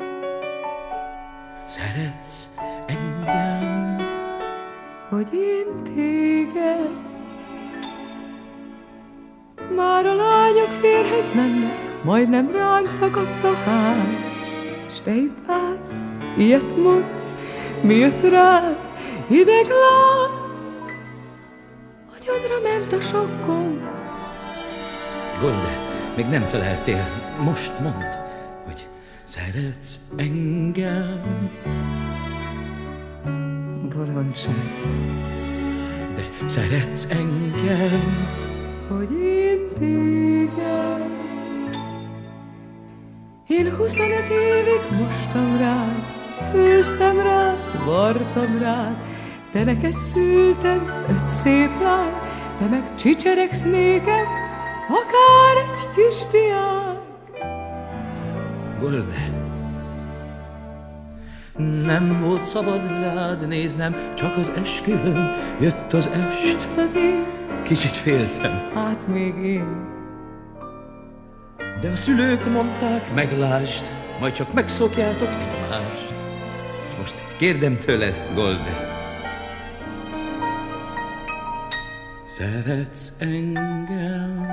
Szeretsz engem? Hogy én téged? Már a lányok férhez mennek, majdnem ránk szakadt a ház. S te itt állsz, ilyet mondsz, mi jött rád, hideg láz? Agyadra ment a sok gond. Golde, még nem feleltél, most mondd, hogy szeretsz engem. Bolondság. De szeretsz engem, hogy én téged. Én 25 évig mostam rád, főztem rád, vartam rád, te neked szültem 5 szép lány, te meg csicseregsz nékem, akár egy kis diák. Golde, nem volt szabad rád néznem, csak az esküvőn jött az est. Az én kicsit féltem, hát még én. de a szülők mondták, meglásd, majd csak megszokjátok egymást. És most kérdem tőled, Golde, szeretsz engem?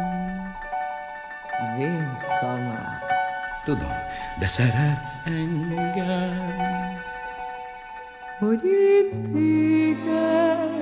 Vén szamár. Tudom, de szeretsz engem? Hogy én téged.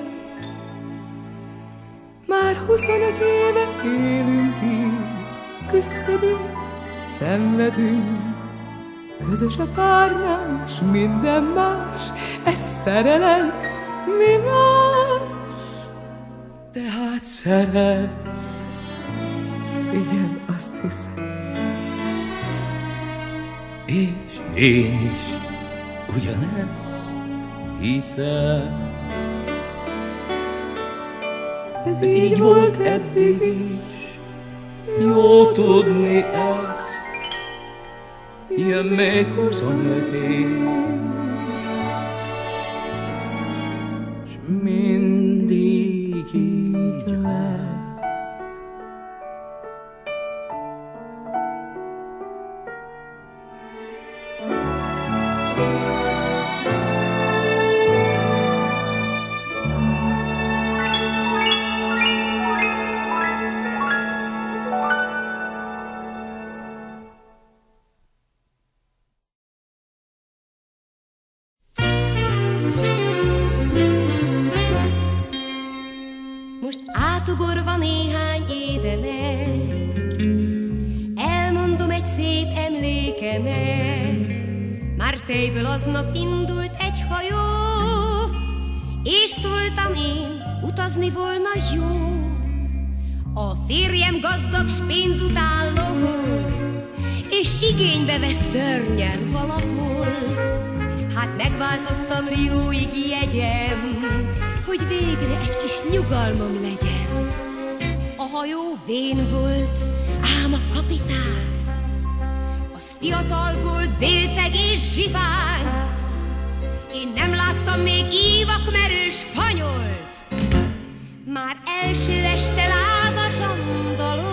Már 25 éve élünk így, küszködünk, szenvedünk. Közös a párnánk, s minden más, ez szerelem, mi más? Tehát szeretsz? Igen, azt hiszem. És én is ugyanezt hiszem. Ez így volt eddig is, jó tudni ezt. Jön még 25 év, s mindig így lesz. átugorva néhány évemet, elmondom egy szép emlékemet. Marseille-ből aznap indult egy hajó, és szóltam én, utazni volna jó. A férjem gazdag, s pénzután lovol, és igénybe vesz szörnyen valahol. Hát megváltottam Rióig jegyem, hogy végre egy kis nyugalmam legyen. A hajó vén volt, ám a kapitán az fiatal volt, délceg és zsivány. Én nem láttam még ívakmerő spanyolt, már első este lázasan dalolt.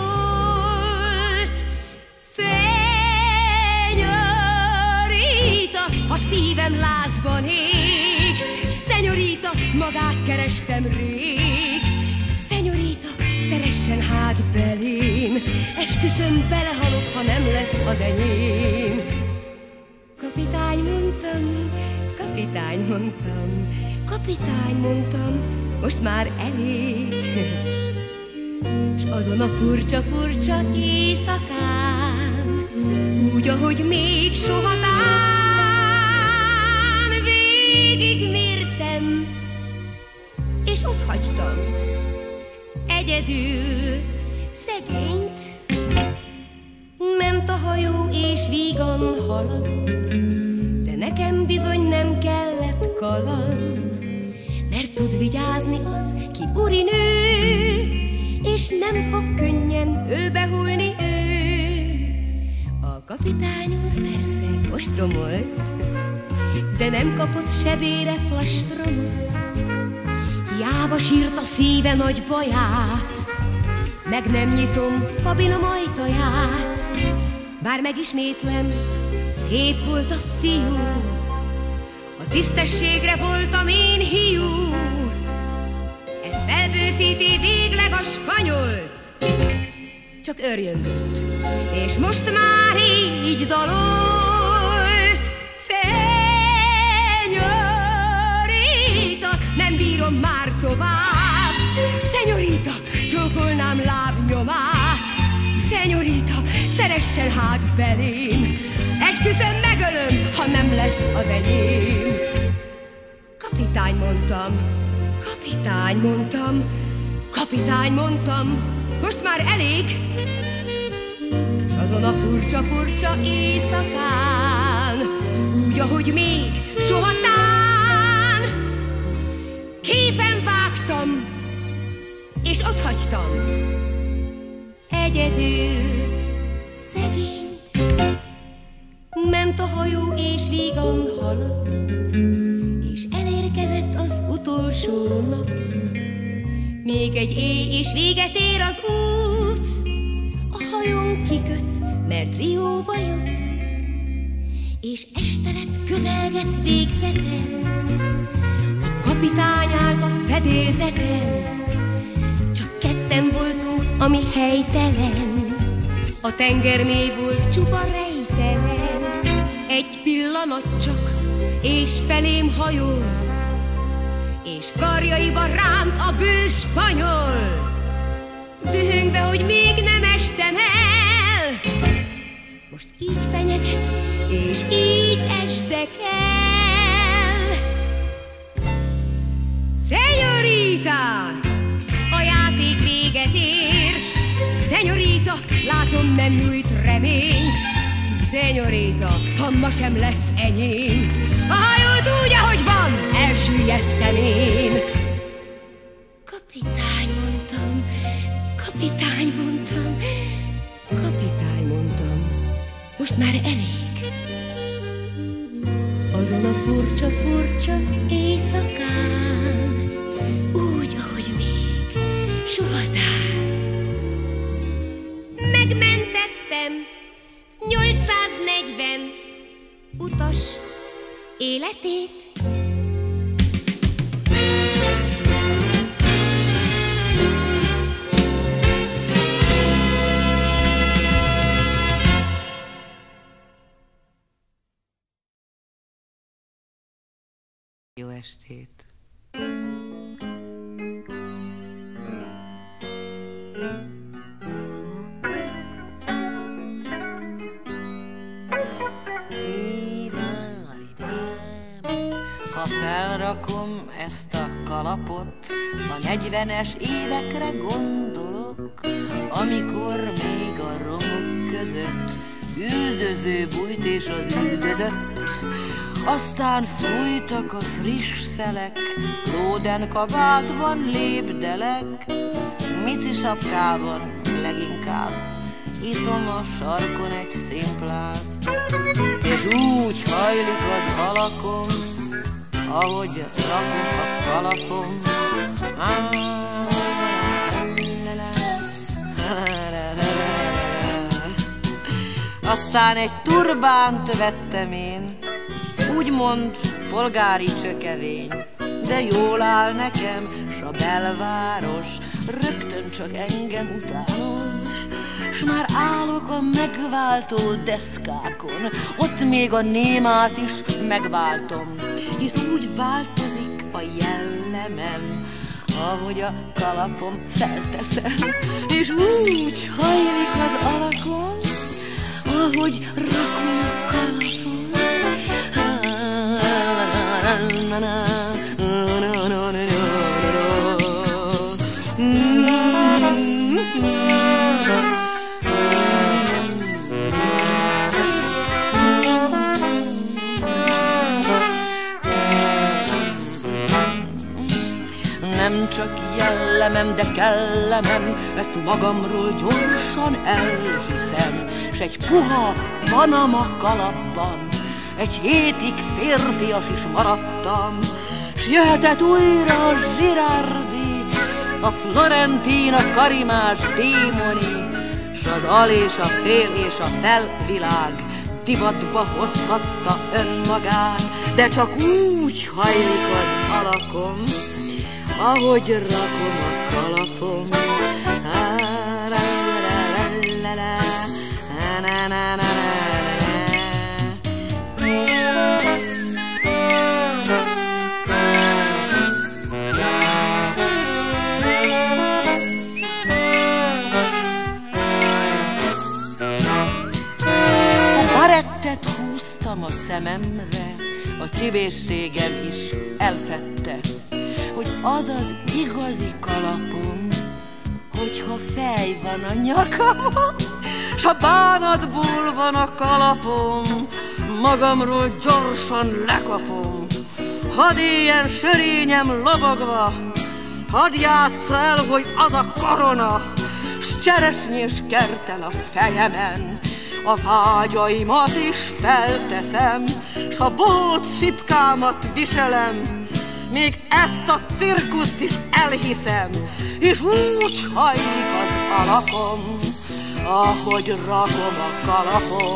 Szenyorita, a szívem lázban ég, szenyorita, magát kerestem rég. Szenyorita, szeressen hát belém, esküszöm, belehalok, ha nem lesz az enyém. Kapitány mondtam, kapitány mondtam, kapitány mondtam, most már elég. S azon a furcsa-furcsa éjszakán, úgy, ahogy még sohatán, végigmértem, és ott hagytam egyedül szegényt. Ment a hajó, és vígan haladt, de nekem bizony nem kellett kaland, mert tud vigyázni az, ki úri nő, és nem fog könnyen ölbehullni ő. A kapitány úr persze ostromolt, de nem kapott sebére flastromot. Hiába sírt a szíve nagy baját, meg nem nyitom kabinom ajtaját. Bár megismétlem, szép volt a fiú, a tisztességre voltam én hiú. Ez felbőszíti végleg a spanyolt, csak örjöngött, és most már így dalolt. Szenyorita, nem bírom már tovább, szenyorita, csókolnám lábnyomát. Szenyorita, szeressen hát belém, esküszöm, megölöm, ha nem lesz az enyém. Kapitány mondtam, kapitány mondtam, kapitány mondtam, most már elég. S azon a furcsa-furcsa éjszakán, úgy, ahogy még sohatán, képen vágtam, és ott hagytam egyedül szegényt. Ment a hajó, és vígan haladt, és elérkezett az utolsó nap. Még egy éj, és véget ér az út. A hajón kiköt, mert Rióba jut, és este lett, közelget végzetem. A kapitány állt a fedélzeten, csak ketten voltunk, ami helytelen. A tenger mély volt, csupa rejtelen. Egy pillanat csak, és felém hajol, és karjaiba rámt a bős spanyol. Dühöngve, hogy még nem estem el, most így fenyeget, és így esdek el. Szenyorita, a játék véget ért. Szenyorita, látom, nem nyújt reményt. Szenyorita, ha ma sem lesz enyém, a hajót úgy, ahogy van, elsüllyesztem én. Kapitány mondtam, kapitány mondtam, kapitány mondtam, most már elég. Azon a furcsa-furcsa éjszakán, úgy, ahogy még sohatán, megmentettem 840 utas életét. Jó estét! Ha felrakom ezt a kalapot, a 40-es évekre gondolok, amikor még a romok között üldöző bújt és az üldözött. Aztán fújtak a friss szelek, lóden kabátban lépdelek, mici sapkában leginkább iszom a sarkon egy szimplát, és úgy hajlik az alakom, ahogy rakom a kalapom. Aztán egy turbánt vettem én, úgymond polgári csökevény, de jól áll nekem, s a belváros rögtön csak engem utánoz. S már állok a megváltó deszkákon, ott még a némát is megváltom, hisz úgy változik a jellemem, ahogy a kalapom felteszem, és úgy hajlik az alakom, ahogy rakom a kalapom. Nem csak jellemem, de kellemem, ezt magamról gyorsan elhiszem, s egy puha Panama kalapban egy hétig férfias is maradtam, s jöhetett újra a Girardi, a Florentin, a Karimás démoni, s az al és a fél és a felvilág divatba hozhatta önmagát, de csak úgy hajlik az alakom, ahogy rakom a kalapom. A barettet húztam a szememre, a csibészségem is elfedte, hogy az az igazi kalapom, hogyha fej van a nyakamon, s a bánatból van a kalapom, magamról gyorsan lekapom. Hadd éljen sörényem lobogva, hadd játsza el, hogy az a korona, s cseresnyés kertel a fejemen, a vágyaimat is felteszem, s a bóc sipkámat viselem, még ezt a cirkuszt is elhiszem, és úgy hajlik az alapom, ahogy rakom a kalapom.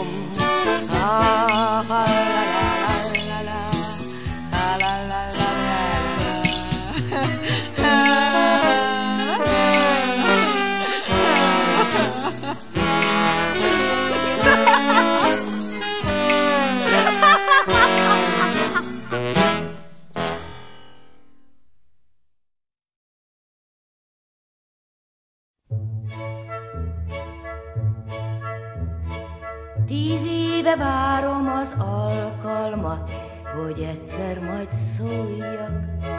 Tíz éve várom az alkalmat, hogy egyszer majd szóljak.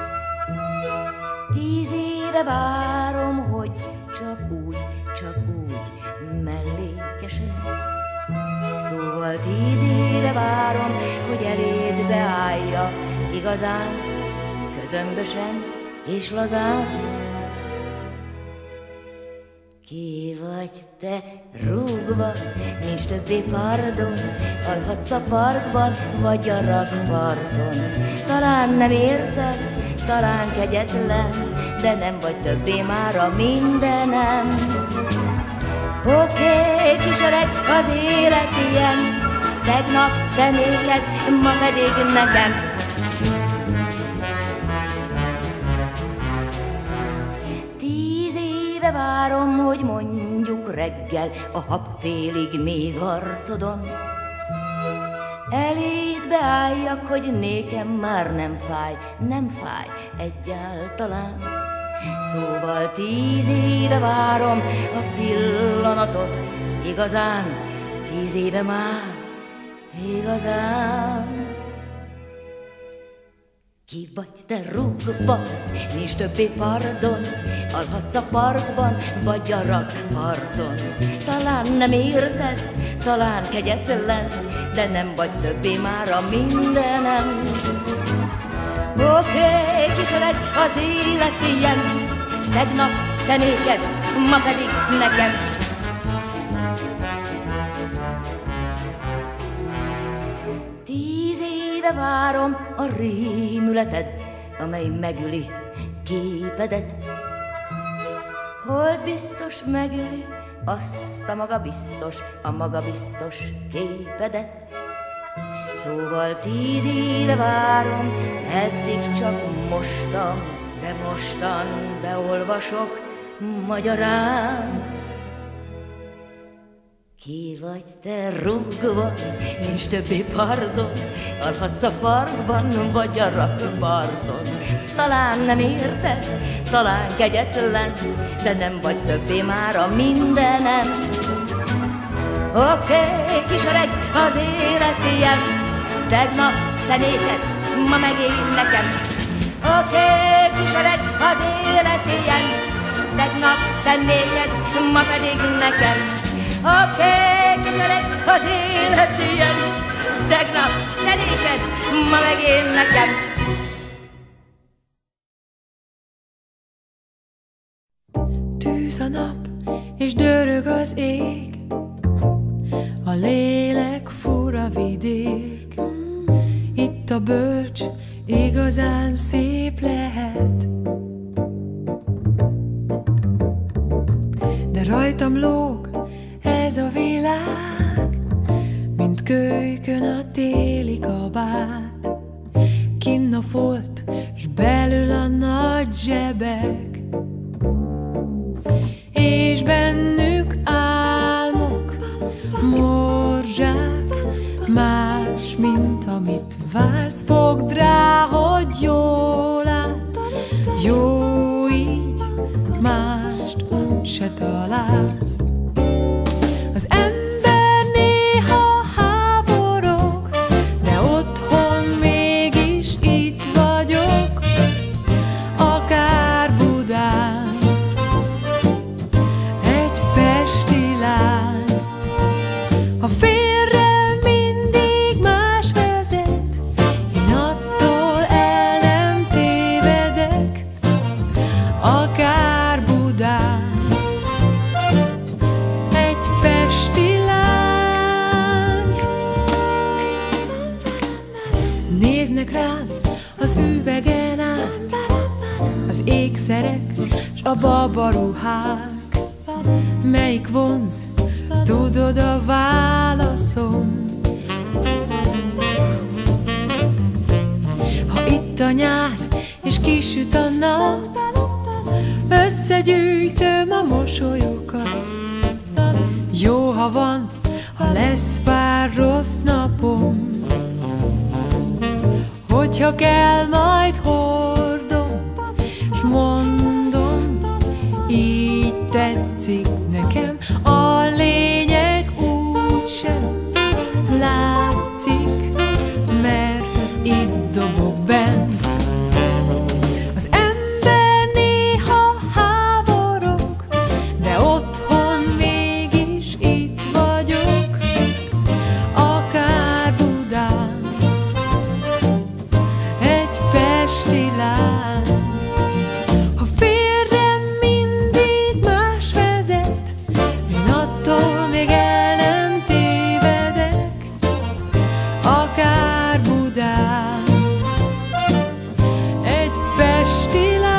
10 éve várom, hogy csak úgy mellékesen. Szóval 10 éve várom, hogy eléd beálljak igazán, közömbösen és lazán. Ki vagy te rúgva, nincs többé pardon, alhatsz a parkban, vagy a rakparton. Talán nem érted, talán kegyetlen, de nem vagy többé már a mindenem. Oké, kis öreg, az élet ilyen, tegnap te néked, ma pedig nekem. Várom, hogy mondjuk reggel a hab félig még arcodon. Eléd beálljak, hogy nékem már nem fáj egyáltalán. Szóval 10 éve várom a pillanatot, igazán, 10 éve már, igazán. Ki vagy te rúgva, nincs többé pardon, alhatsz a parkban, vagy a rakparton. Talán nem érted, talán kegyetlen, de nem vagy többé már a mindenem. Oké, kisöreg, az élet ilyen, tegnap te néked, ma pedig nekem. Várom a rémületed, amely megüli képedet. Hold biztos megüli azt a magabiztos képedet. Szóval 10 éve várom, eddig csak mostam, de mostan beolvasok magyarán. Ki vagy te rúgva, nincs többé pardon, alhatsz a parkban, vagy a rakparton. Talán nem érted, talán kegyetlen, de nem vagy többé már a mindenem. Oké, kisöreg, az élet ilyen, tegnap te néked, ma meg én nekem. Oké, kisöreg, az élet ilyen, tegnap te néked, ma pedig nekem. Oké, kisöreg, az élet ilyen, tegnap te néked, ma meg én nekem. Tűz a nap, és dörög az ég, a lélek fura vidék. Itt a bölcs igazán szép lehet, de rajtam lóg ez a világ, mint kölykön a téli kabát. Kinn a folt, s belül a nagy zsebek, és bennük álmok, morzsák, más, mint amit vársz. Fogd rá, hogy jól áll, jó így, mást úgy se találsz. Az ember néha háborog, de otthon mégis itt vagyok, akár Budán, egy pesti lány. Ha félre mindig más vezet, én attól el nem tévedek, akár Budán. Néznek rám az üvegen át, az ékszerek s a babaruhák. Melyik vonz, tudod a válaszom. Ha itt a nyár és kisüt a nap, összegyűjtöm a mosolyokat. Jó, ha van, ha lesz pár rossz napom, hogyha kell, majd hordom, s mondom, így tetszik nekem. A lényeg úgysem látszik, mert az itt dobog benn. Az ember néha háborog, de otthon mégis itt vagyok, akár Budán, egy pesti lány. Ha félre mindig más vezet, én attól még el nem tévedek, akár Budán, egy pesti lány.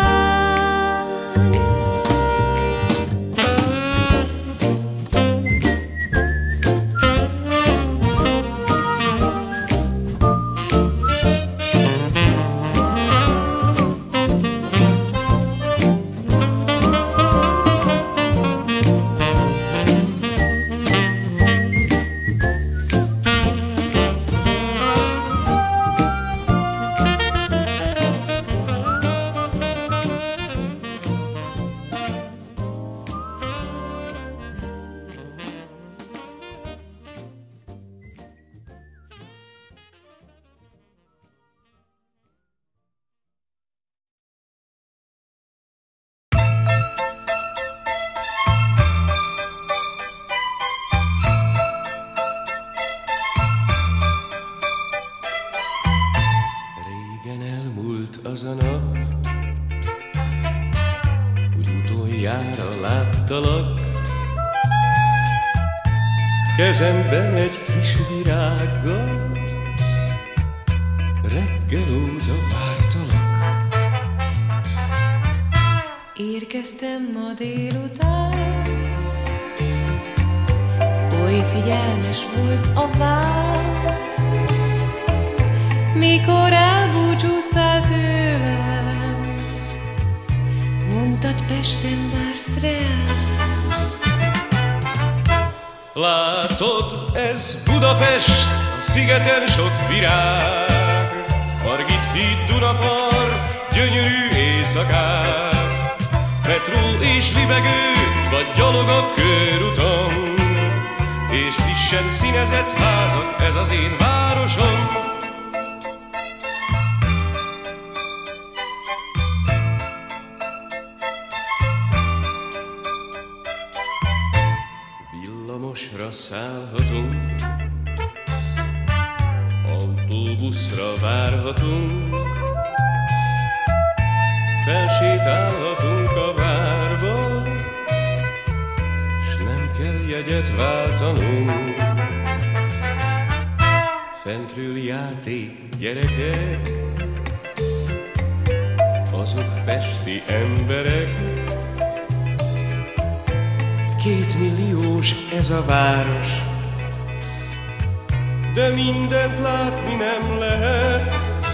az a nap, úgy utoljára láttalak, kezemben egy kis virággal, reggel óta vártalak. Érkeztem ma délután, oly figyelmes volt a vár, mikor elbúcsúztál tőlem, mondtad Pesten vársz reám. Látod, ez Budapest, a szigeten sok virág, Margit híd, Dunapart, gyönyörű éjszakák, metró és libegő, vagy gyalog a körúton, és frissen színezett házak, ez az én városom. Villamosra szállhatunk, autóbuszra várhatunk, felsétálhatunk a várba, s nem kell jegyet váltanunk. Fentről játék, gyerekek, azok pesti emberek. 2 milliós ez a város, de mindent látni nem lehet.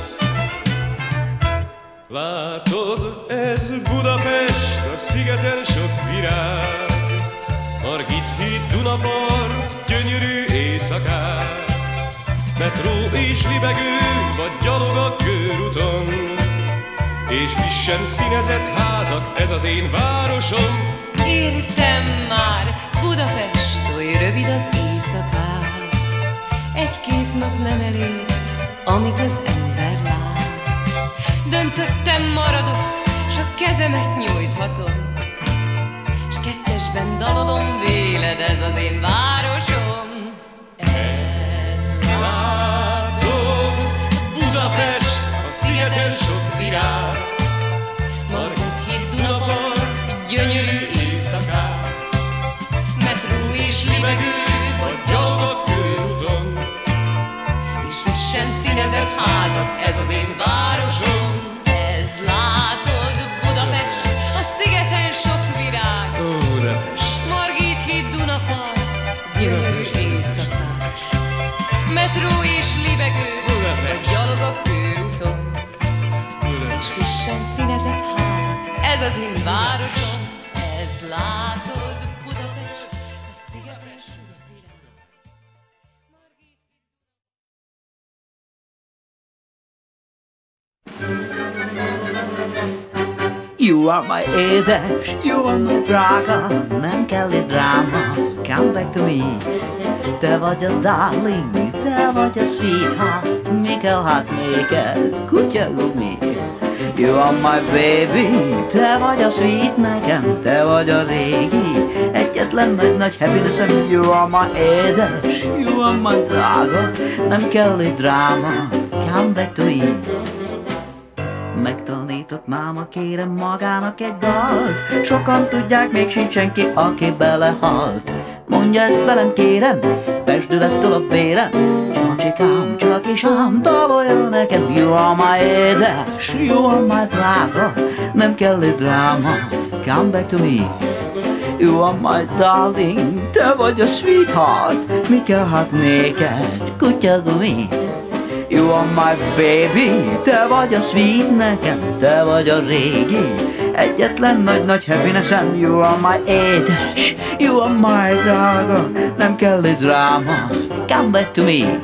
Látod, ez Budapest, a szigeten sok virág, Margit híd, Dunapart, gyönyörű éjszakák, metró és libegő, vagy gyalog a körúton, és frissen színezett házak, ez az én városom. Értem már, Budapest, oly rövid az éjszakák, 1-2 nap nem elég, amit az ember lát. Döntöttem, maradok, s a kezemet nyújthatom, s 2-esben dalolom véled, ez az én városom. Ez látod, Budapest, a szigeten sok virág, Margit híd, Dunapart, gyönyörű éjszakák, metró és libegő, vagy gyalog a körúton, és frissen színezett házak, ez az én városom. Ez látod, Budapest, a szigeten sok virág, Budapest, Margit híd, Dunapart, gyönyörű éjszakás, metró és libegő, vagy gyalog a körúton, és frissen színezett házak, ez az én városom. Ez látod, Budapest, a szigeten sok virág. You are my édes, you are my drága, nem kell egy dráma, come back to me. Te vagy a darling, te vagy a sweetheart, mi kell hát néked, kutyagumi. You are my baby, te vagy a sweet nekem, te vagy a régi, egyetlen nagy happinessem. You are my édes, you are my drága, nem kell egy dráma, come back to me. Megtanított máma, kérem magának egy dalt, sokan tudják, még sincs senki, aki belehalt. Mondja ezt velem, kérem, pesdülettől a vérem, csacsikám, csak is ám, davolja nekem. You are my édes, you are my drága, nem kell egy dráma, come back to me. You are my darling, te vagy a sweetheart, mi kell hát néked, kutyagumi. You are my baby, te vagy a sweet nekem, te vagy a régi, egyetlen nagy happinessem. You are my édes, you are my drága, nem kell egy dráma, come back to me.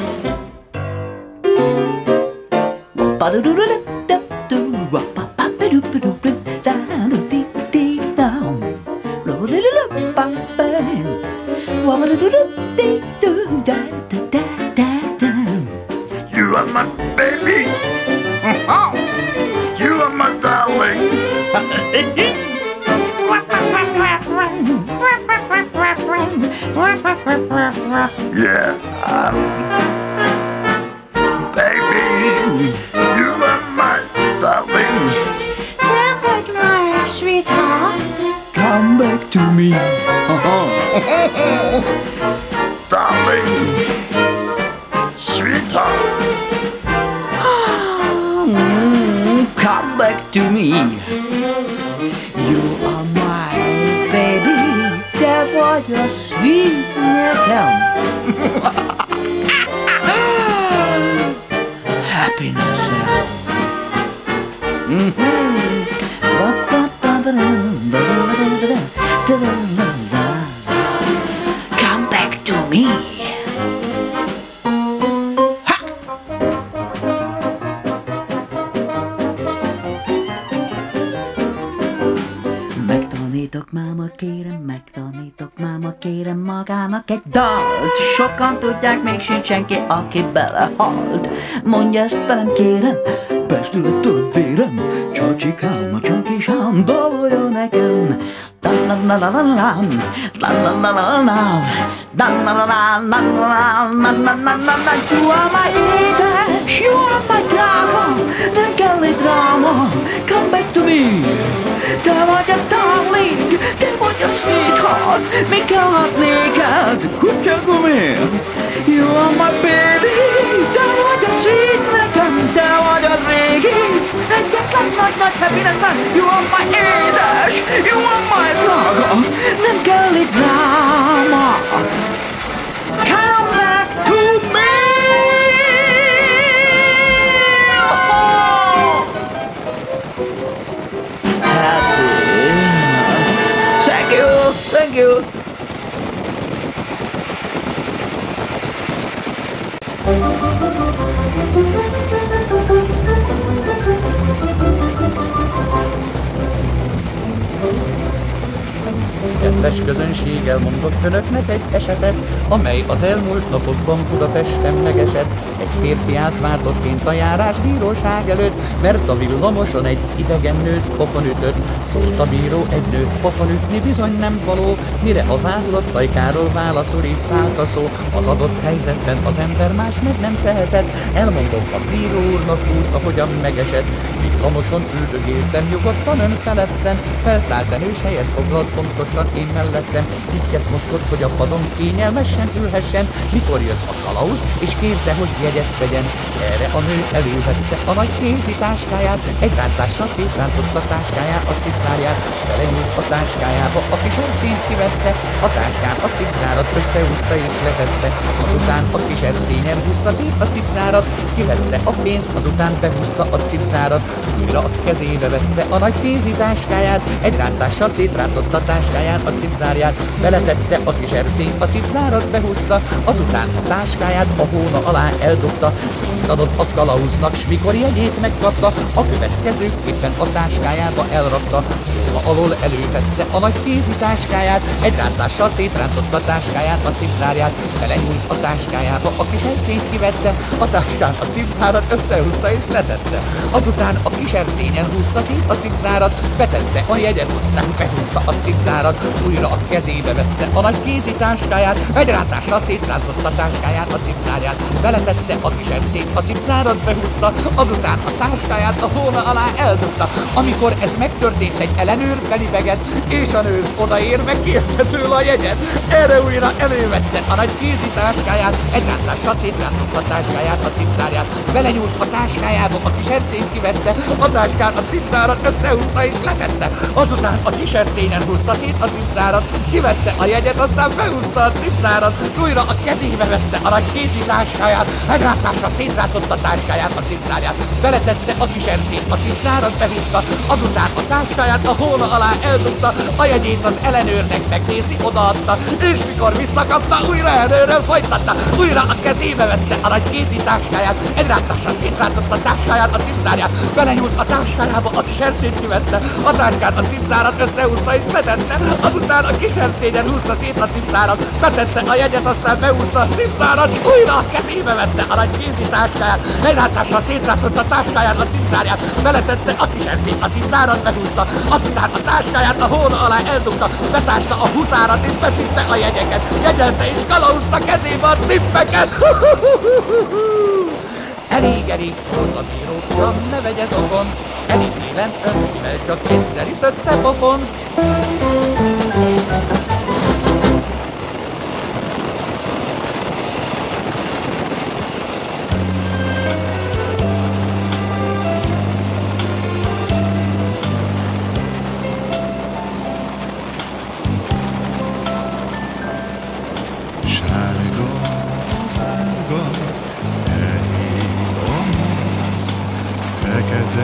You are my baby. You are my darling. Yeah. Baby, you are my Darling, sweetheart. Come back to me. You are my baby. Te vagy a sweet nekem. Happiness. Come back to me. Megtanítok máma kérem magának egy dalt. Sokan tudják, még sincs senki, aki belehalt. Mondja ezt velem kérem, pestülettől a vérem. Csacsikám, a csankisám, dalolja nekem. La-la-la-la-la-lam, la-la-la-la-la-lam, la-la-la-la-la-la-la-la-la-la. You are my édes, you are my drága, nem kell egy dráma. Come back to me. Te vagy a darling, te vagy a sweetheart. Mi kellhet néked, kutyagumi? You are my baby, te vagy a sweet nekem, te vagy a régi. Egyetlen nagy happiness-en. You are my édes, you are my drága, nem kell egy dráma. Come back to me. Thank you. Kedves közönség, elmondok önöknek egy esetet, amely az elmúlt napokban Budapesten megesett. Egy férfi átváltott kint a járásbíróság előtt, mert a villamoson egy idegen nőt pofon ütött. Szólt a bíró, egy nőt pofon ütni bizony nem való, mire a vádlott ajkáról válaszol, így szállt a szó. Az adott helyzetben az ember más meg nem tehetett, elmondom a bíró úrnak úgy, ahogyan megesett. Villamoson üldögéltem, nyugodtan ön felettem, felszállt erős helyet foglalt pontosan én mellettem. Piszket mozgott, hogy a padon kényelmesen ülhessen, mikor jött a kalauz, és kérte, hogy jegyet vegyen. Erre a nő elővette a nagy kézi táskáját, egy rántással szétrántott a táskáját, a cipzárját, belenyúlt a táskájába, a kis erszényt kivette, a táskán a cipzárat összehúzta és letette. Azután a kis erszényen húzta szét a cipzárat, kivette a pénzt, azután behúzta a cipzárat, újra a kezébe vette a nagy kézi táskáját, egy rántással szétrántott a táskáján a cipzárját, beletette a kis erszényt, a cipzárat behúzta, azután a táskáját a hóna alá eldobta, pénzt adott a kalauznak, s mikor jegyét megkapta, a következőképpen a táskájába elrakta. Hóna alól elővette a nagy kézi táskáját, egy rántással szétrántotta a táskáját, a cipzárját, belenyúlt a táskájába, a kis erszényt kivette, a táskán a cipzárat összehúzta és letette. Azután a kis erszényen húzta szét a cipzárat, betette a jegyet, aztán behúzta a cipzárat, újra a kezébe vette a nagy kézi táskáját, egy rántással szétrántotta a táskáját, a cipzárját, beletette a kis erszényt, a cipzárat behúzta, azután a táskáját a hóna alá eldobta. Amikor ez megtörtént, egy ellenőr belibegett, és a nőz odaérve kérte tőle a jegyet. Erre újra elővette a nagy kézi táskáját, egy rántással szétrántotta a táskáját, a cipzárját, belenyúlt a táskájába, a kis erszényt kivette, a táskán a cipzárat összehúzta és letette. Azután a kis erszényen húzta szét a cipzárat, kivette a jegyet, aztán behúzta a cipzárat, újra a kezébe vette a nagy kézi táskáját, egy rántással szétrántotta a táskáját, a cipzárját, beletette a kis erszényt, a cipzárat behúzta, azután a táskáját a hóna alá eldobta, a jegyét az ellenőrnek megnézni odaadta, és mikor visszakapta, újra előről folytatta, újra a kezébe vette a nagy kézi táskáját, egy rántással szétrántotta a táskáját, a cipzárját, belenyúlt a táskájába, a kis erszényt kivette, a táskán a cipzárat összehúzta és letette, azután a kis erszényen húzta szét a cipzárat, betette a jegyet, aztán behúzta a cipzárat, és újra a kezébe vette a nagy kézi táskáját, egy rántással szétrántotta a táskáját, a cipzárját, beletette a kis erszényt, a cipzárat behúzta, azután a táskáját a hóna alá eldugta, betásta a huszárat és becipte a jegyeket, jegyelte és kalauzta kezébe a cippeket. Elég szólt a bíró, uram, ne vegye zokon, elítélem önt, mivel csak egyszer ütötte pofon.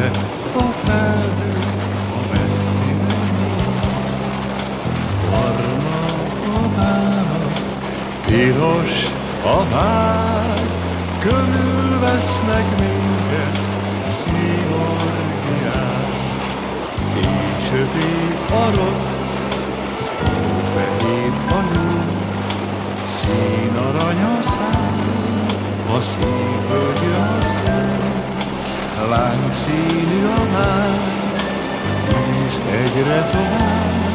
Fekete a felhő, a messzire néz, barna a bánat, piros a vágy, körülvesznek minket színorgiák. Így sötét a rossz, hófehér a jó, színarany a szám, a szívből jön az el. Lángszínű a vágy, néz egyre tovább,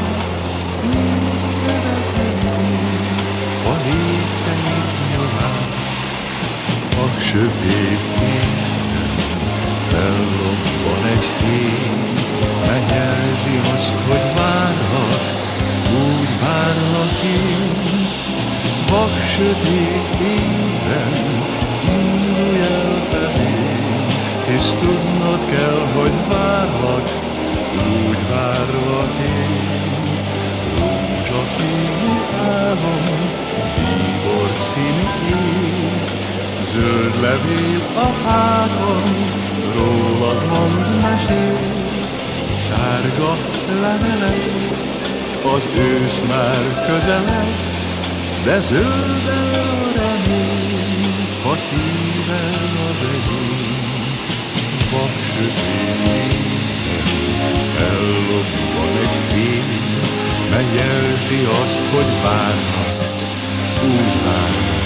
égedetelünk a lépteink nyomán. A sötét éjjel fellobban egy fény, megjelzi azt, hogy várlak, úgy várlak én. Vak sötét éjjel indulj el felém, és tudnod kell, hogy várlak, úgy várlak én. Rózsaszínű álom, bíborszínű ég, zöld levél a fákon, rólad mond mesél. Sárga levelek, az ősz már közeleg, de zölden a remény, ha szíved az enyém. Vak sötét fellobban egy fény, mely jelzi azt, hogy várnak, úgy várnak.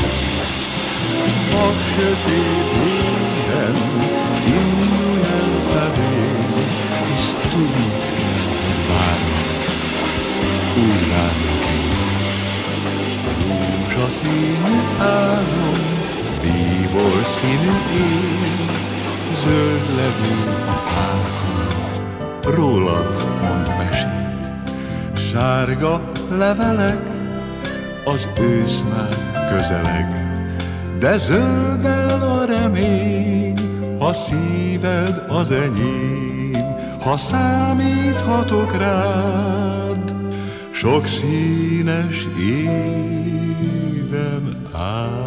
Vak sötét minden, indulj el felém, és tudnod kell, hogy várnak, úgy várnak. Rózsaszínű álom, bíborszínű ég, zöld levű a fákon, rólad mond mesét. Sárga levelek, az ősz már közeleg, de zöldel a remény, ha szíved az enyém, ha számíthatok rád, sok színes éven át.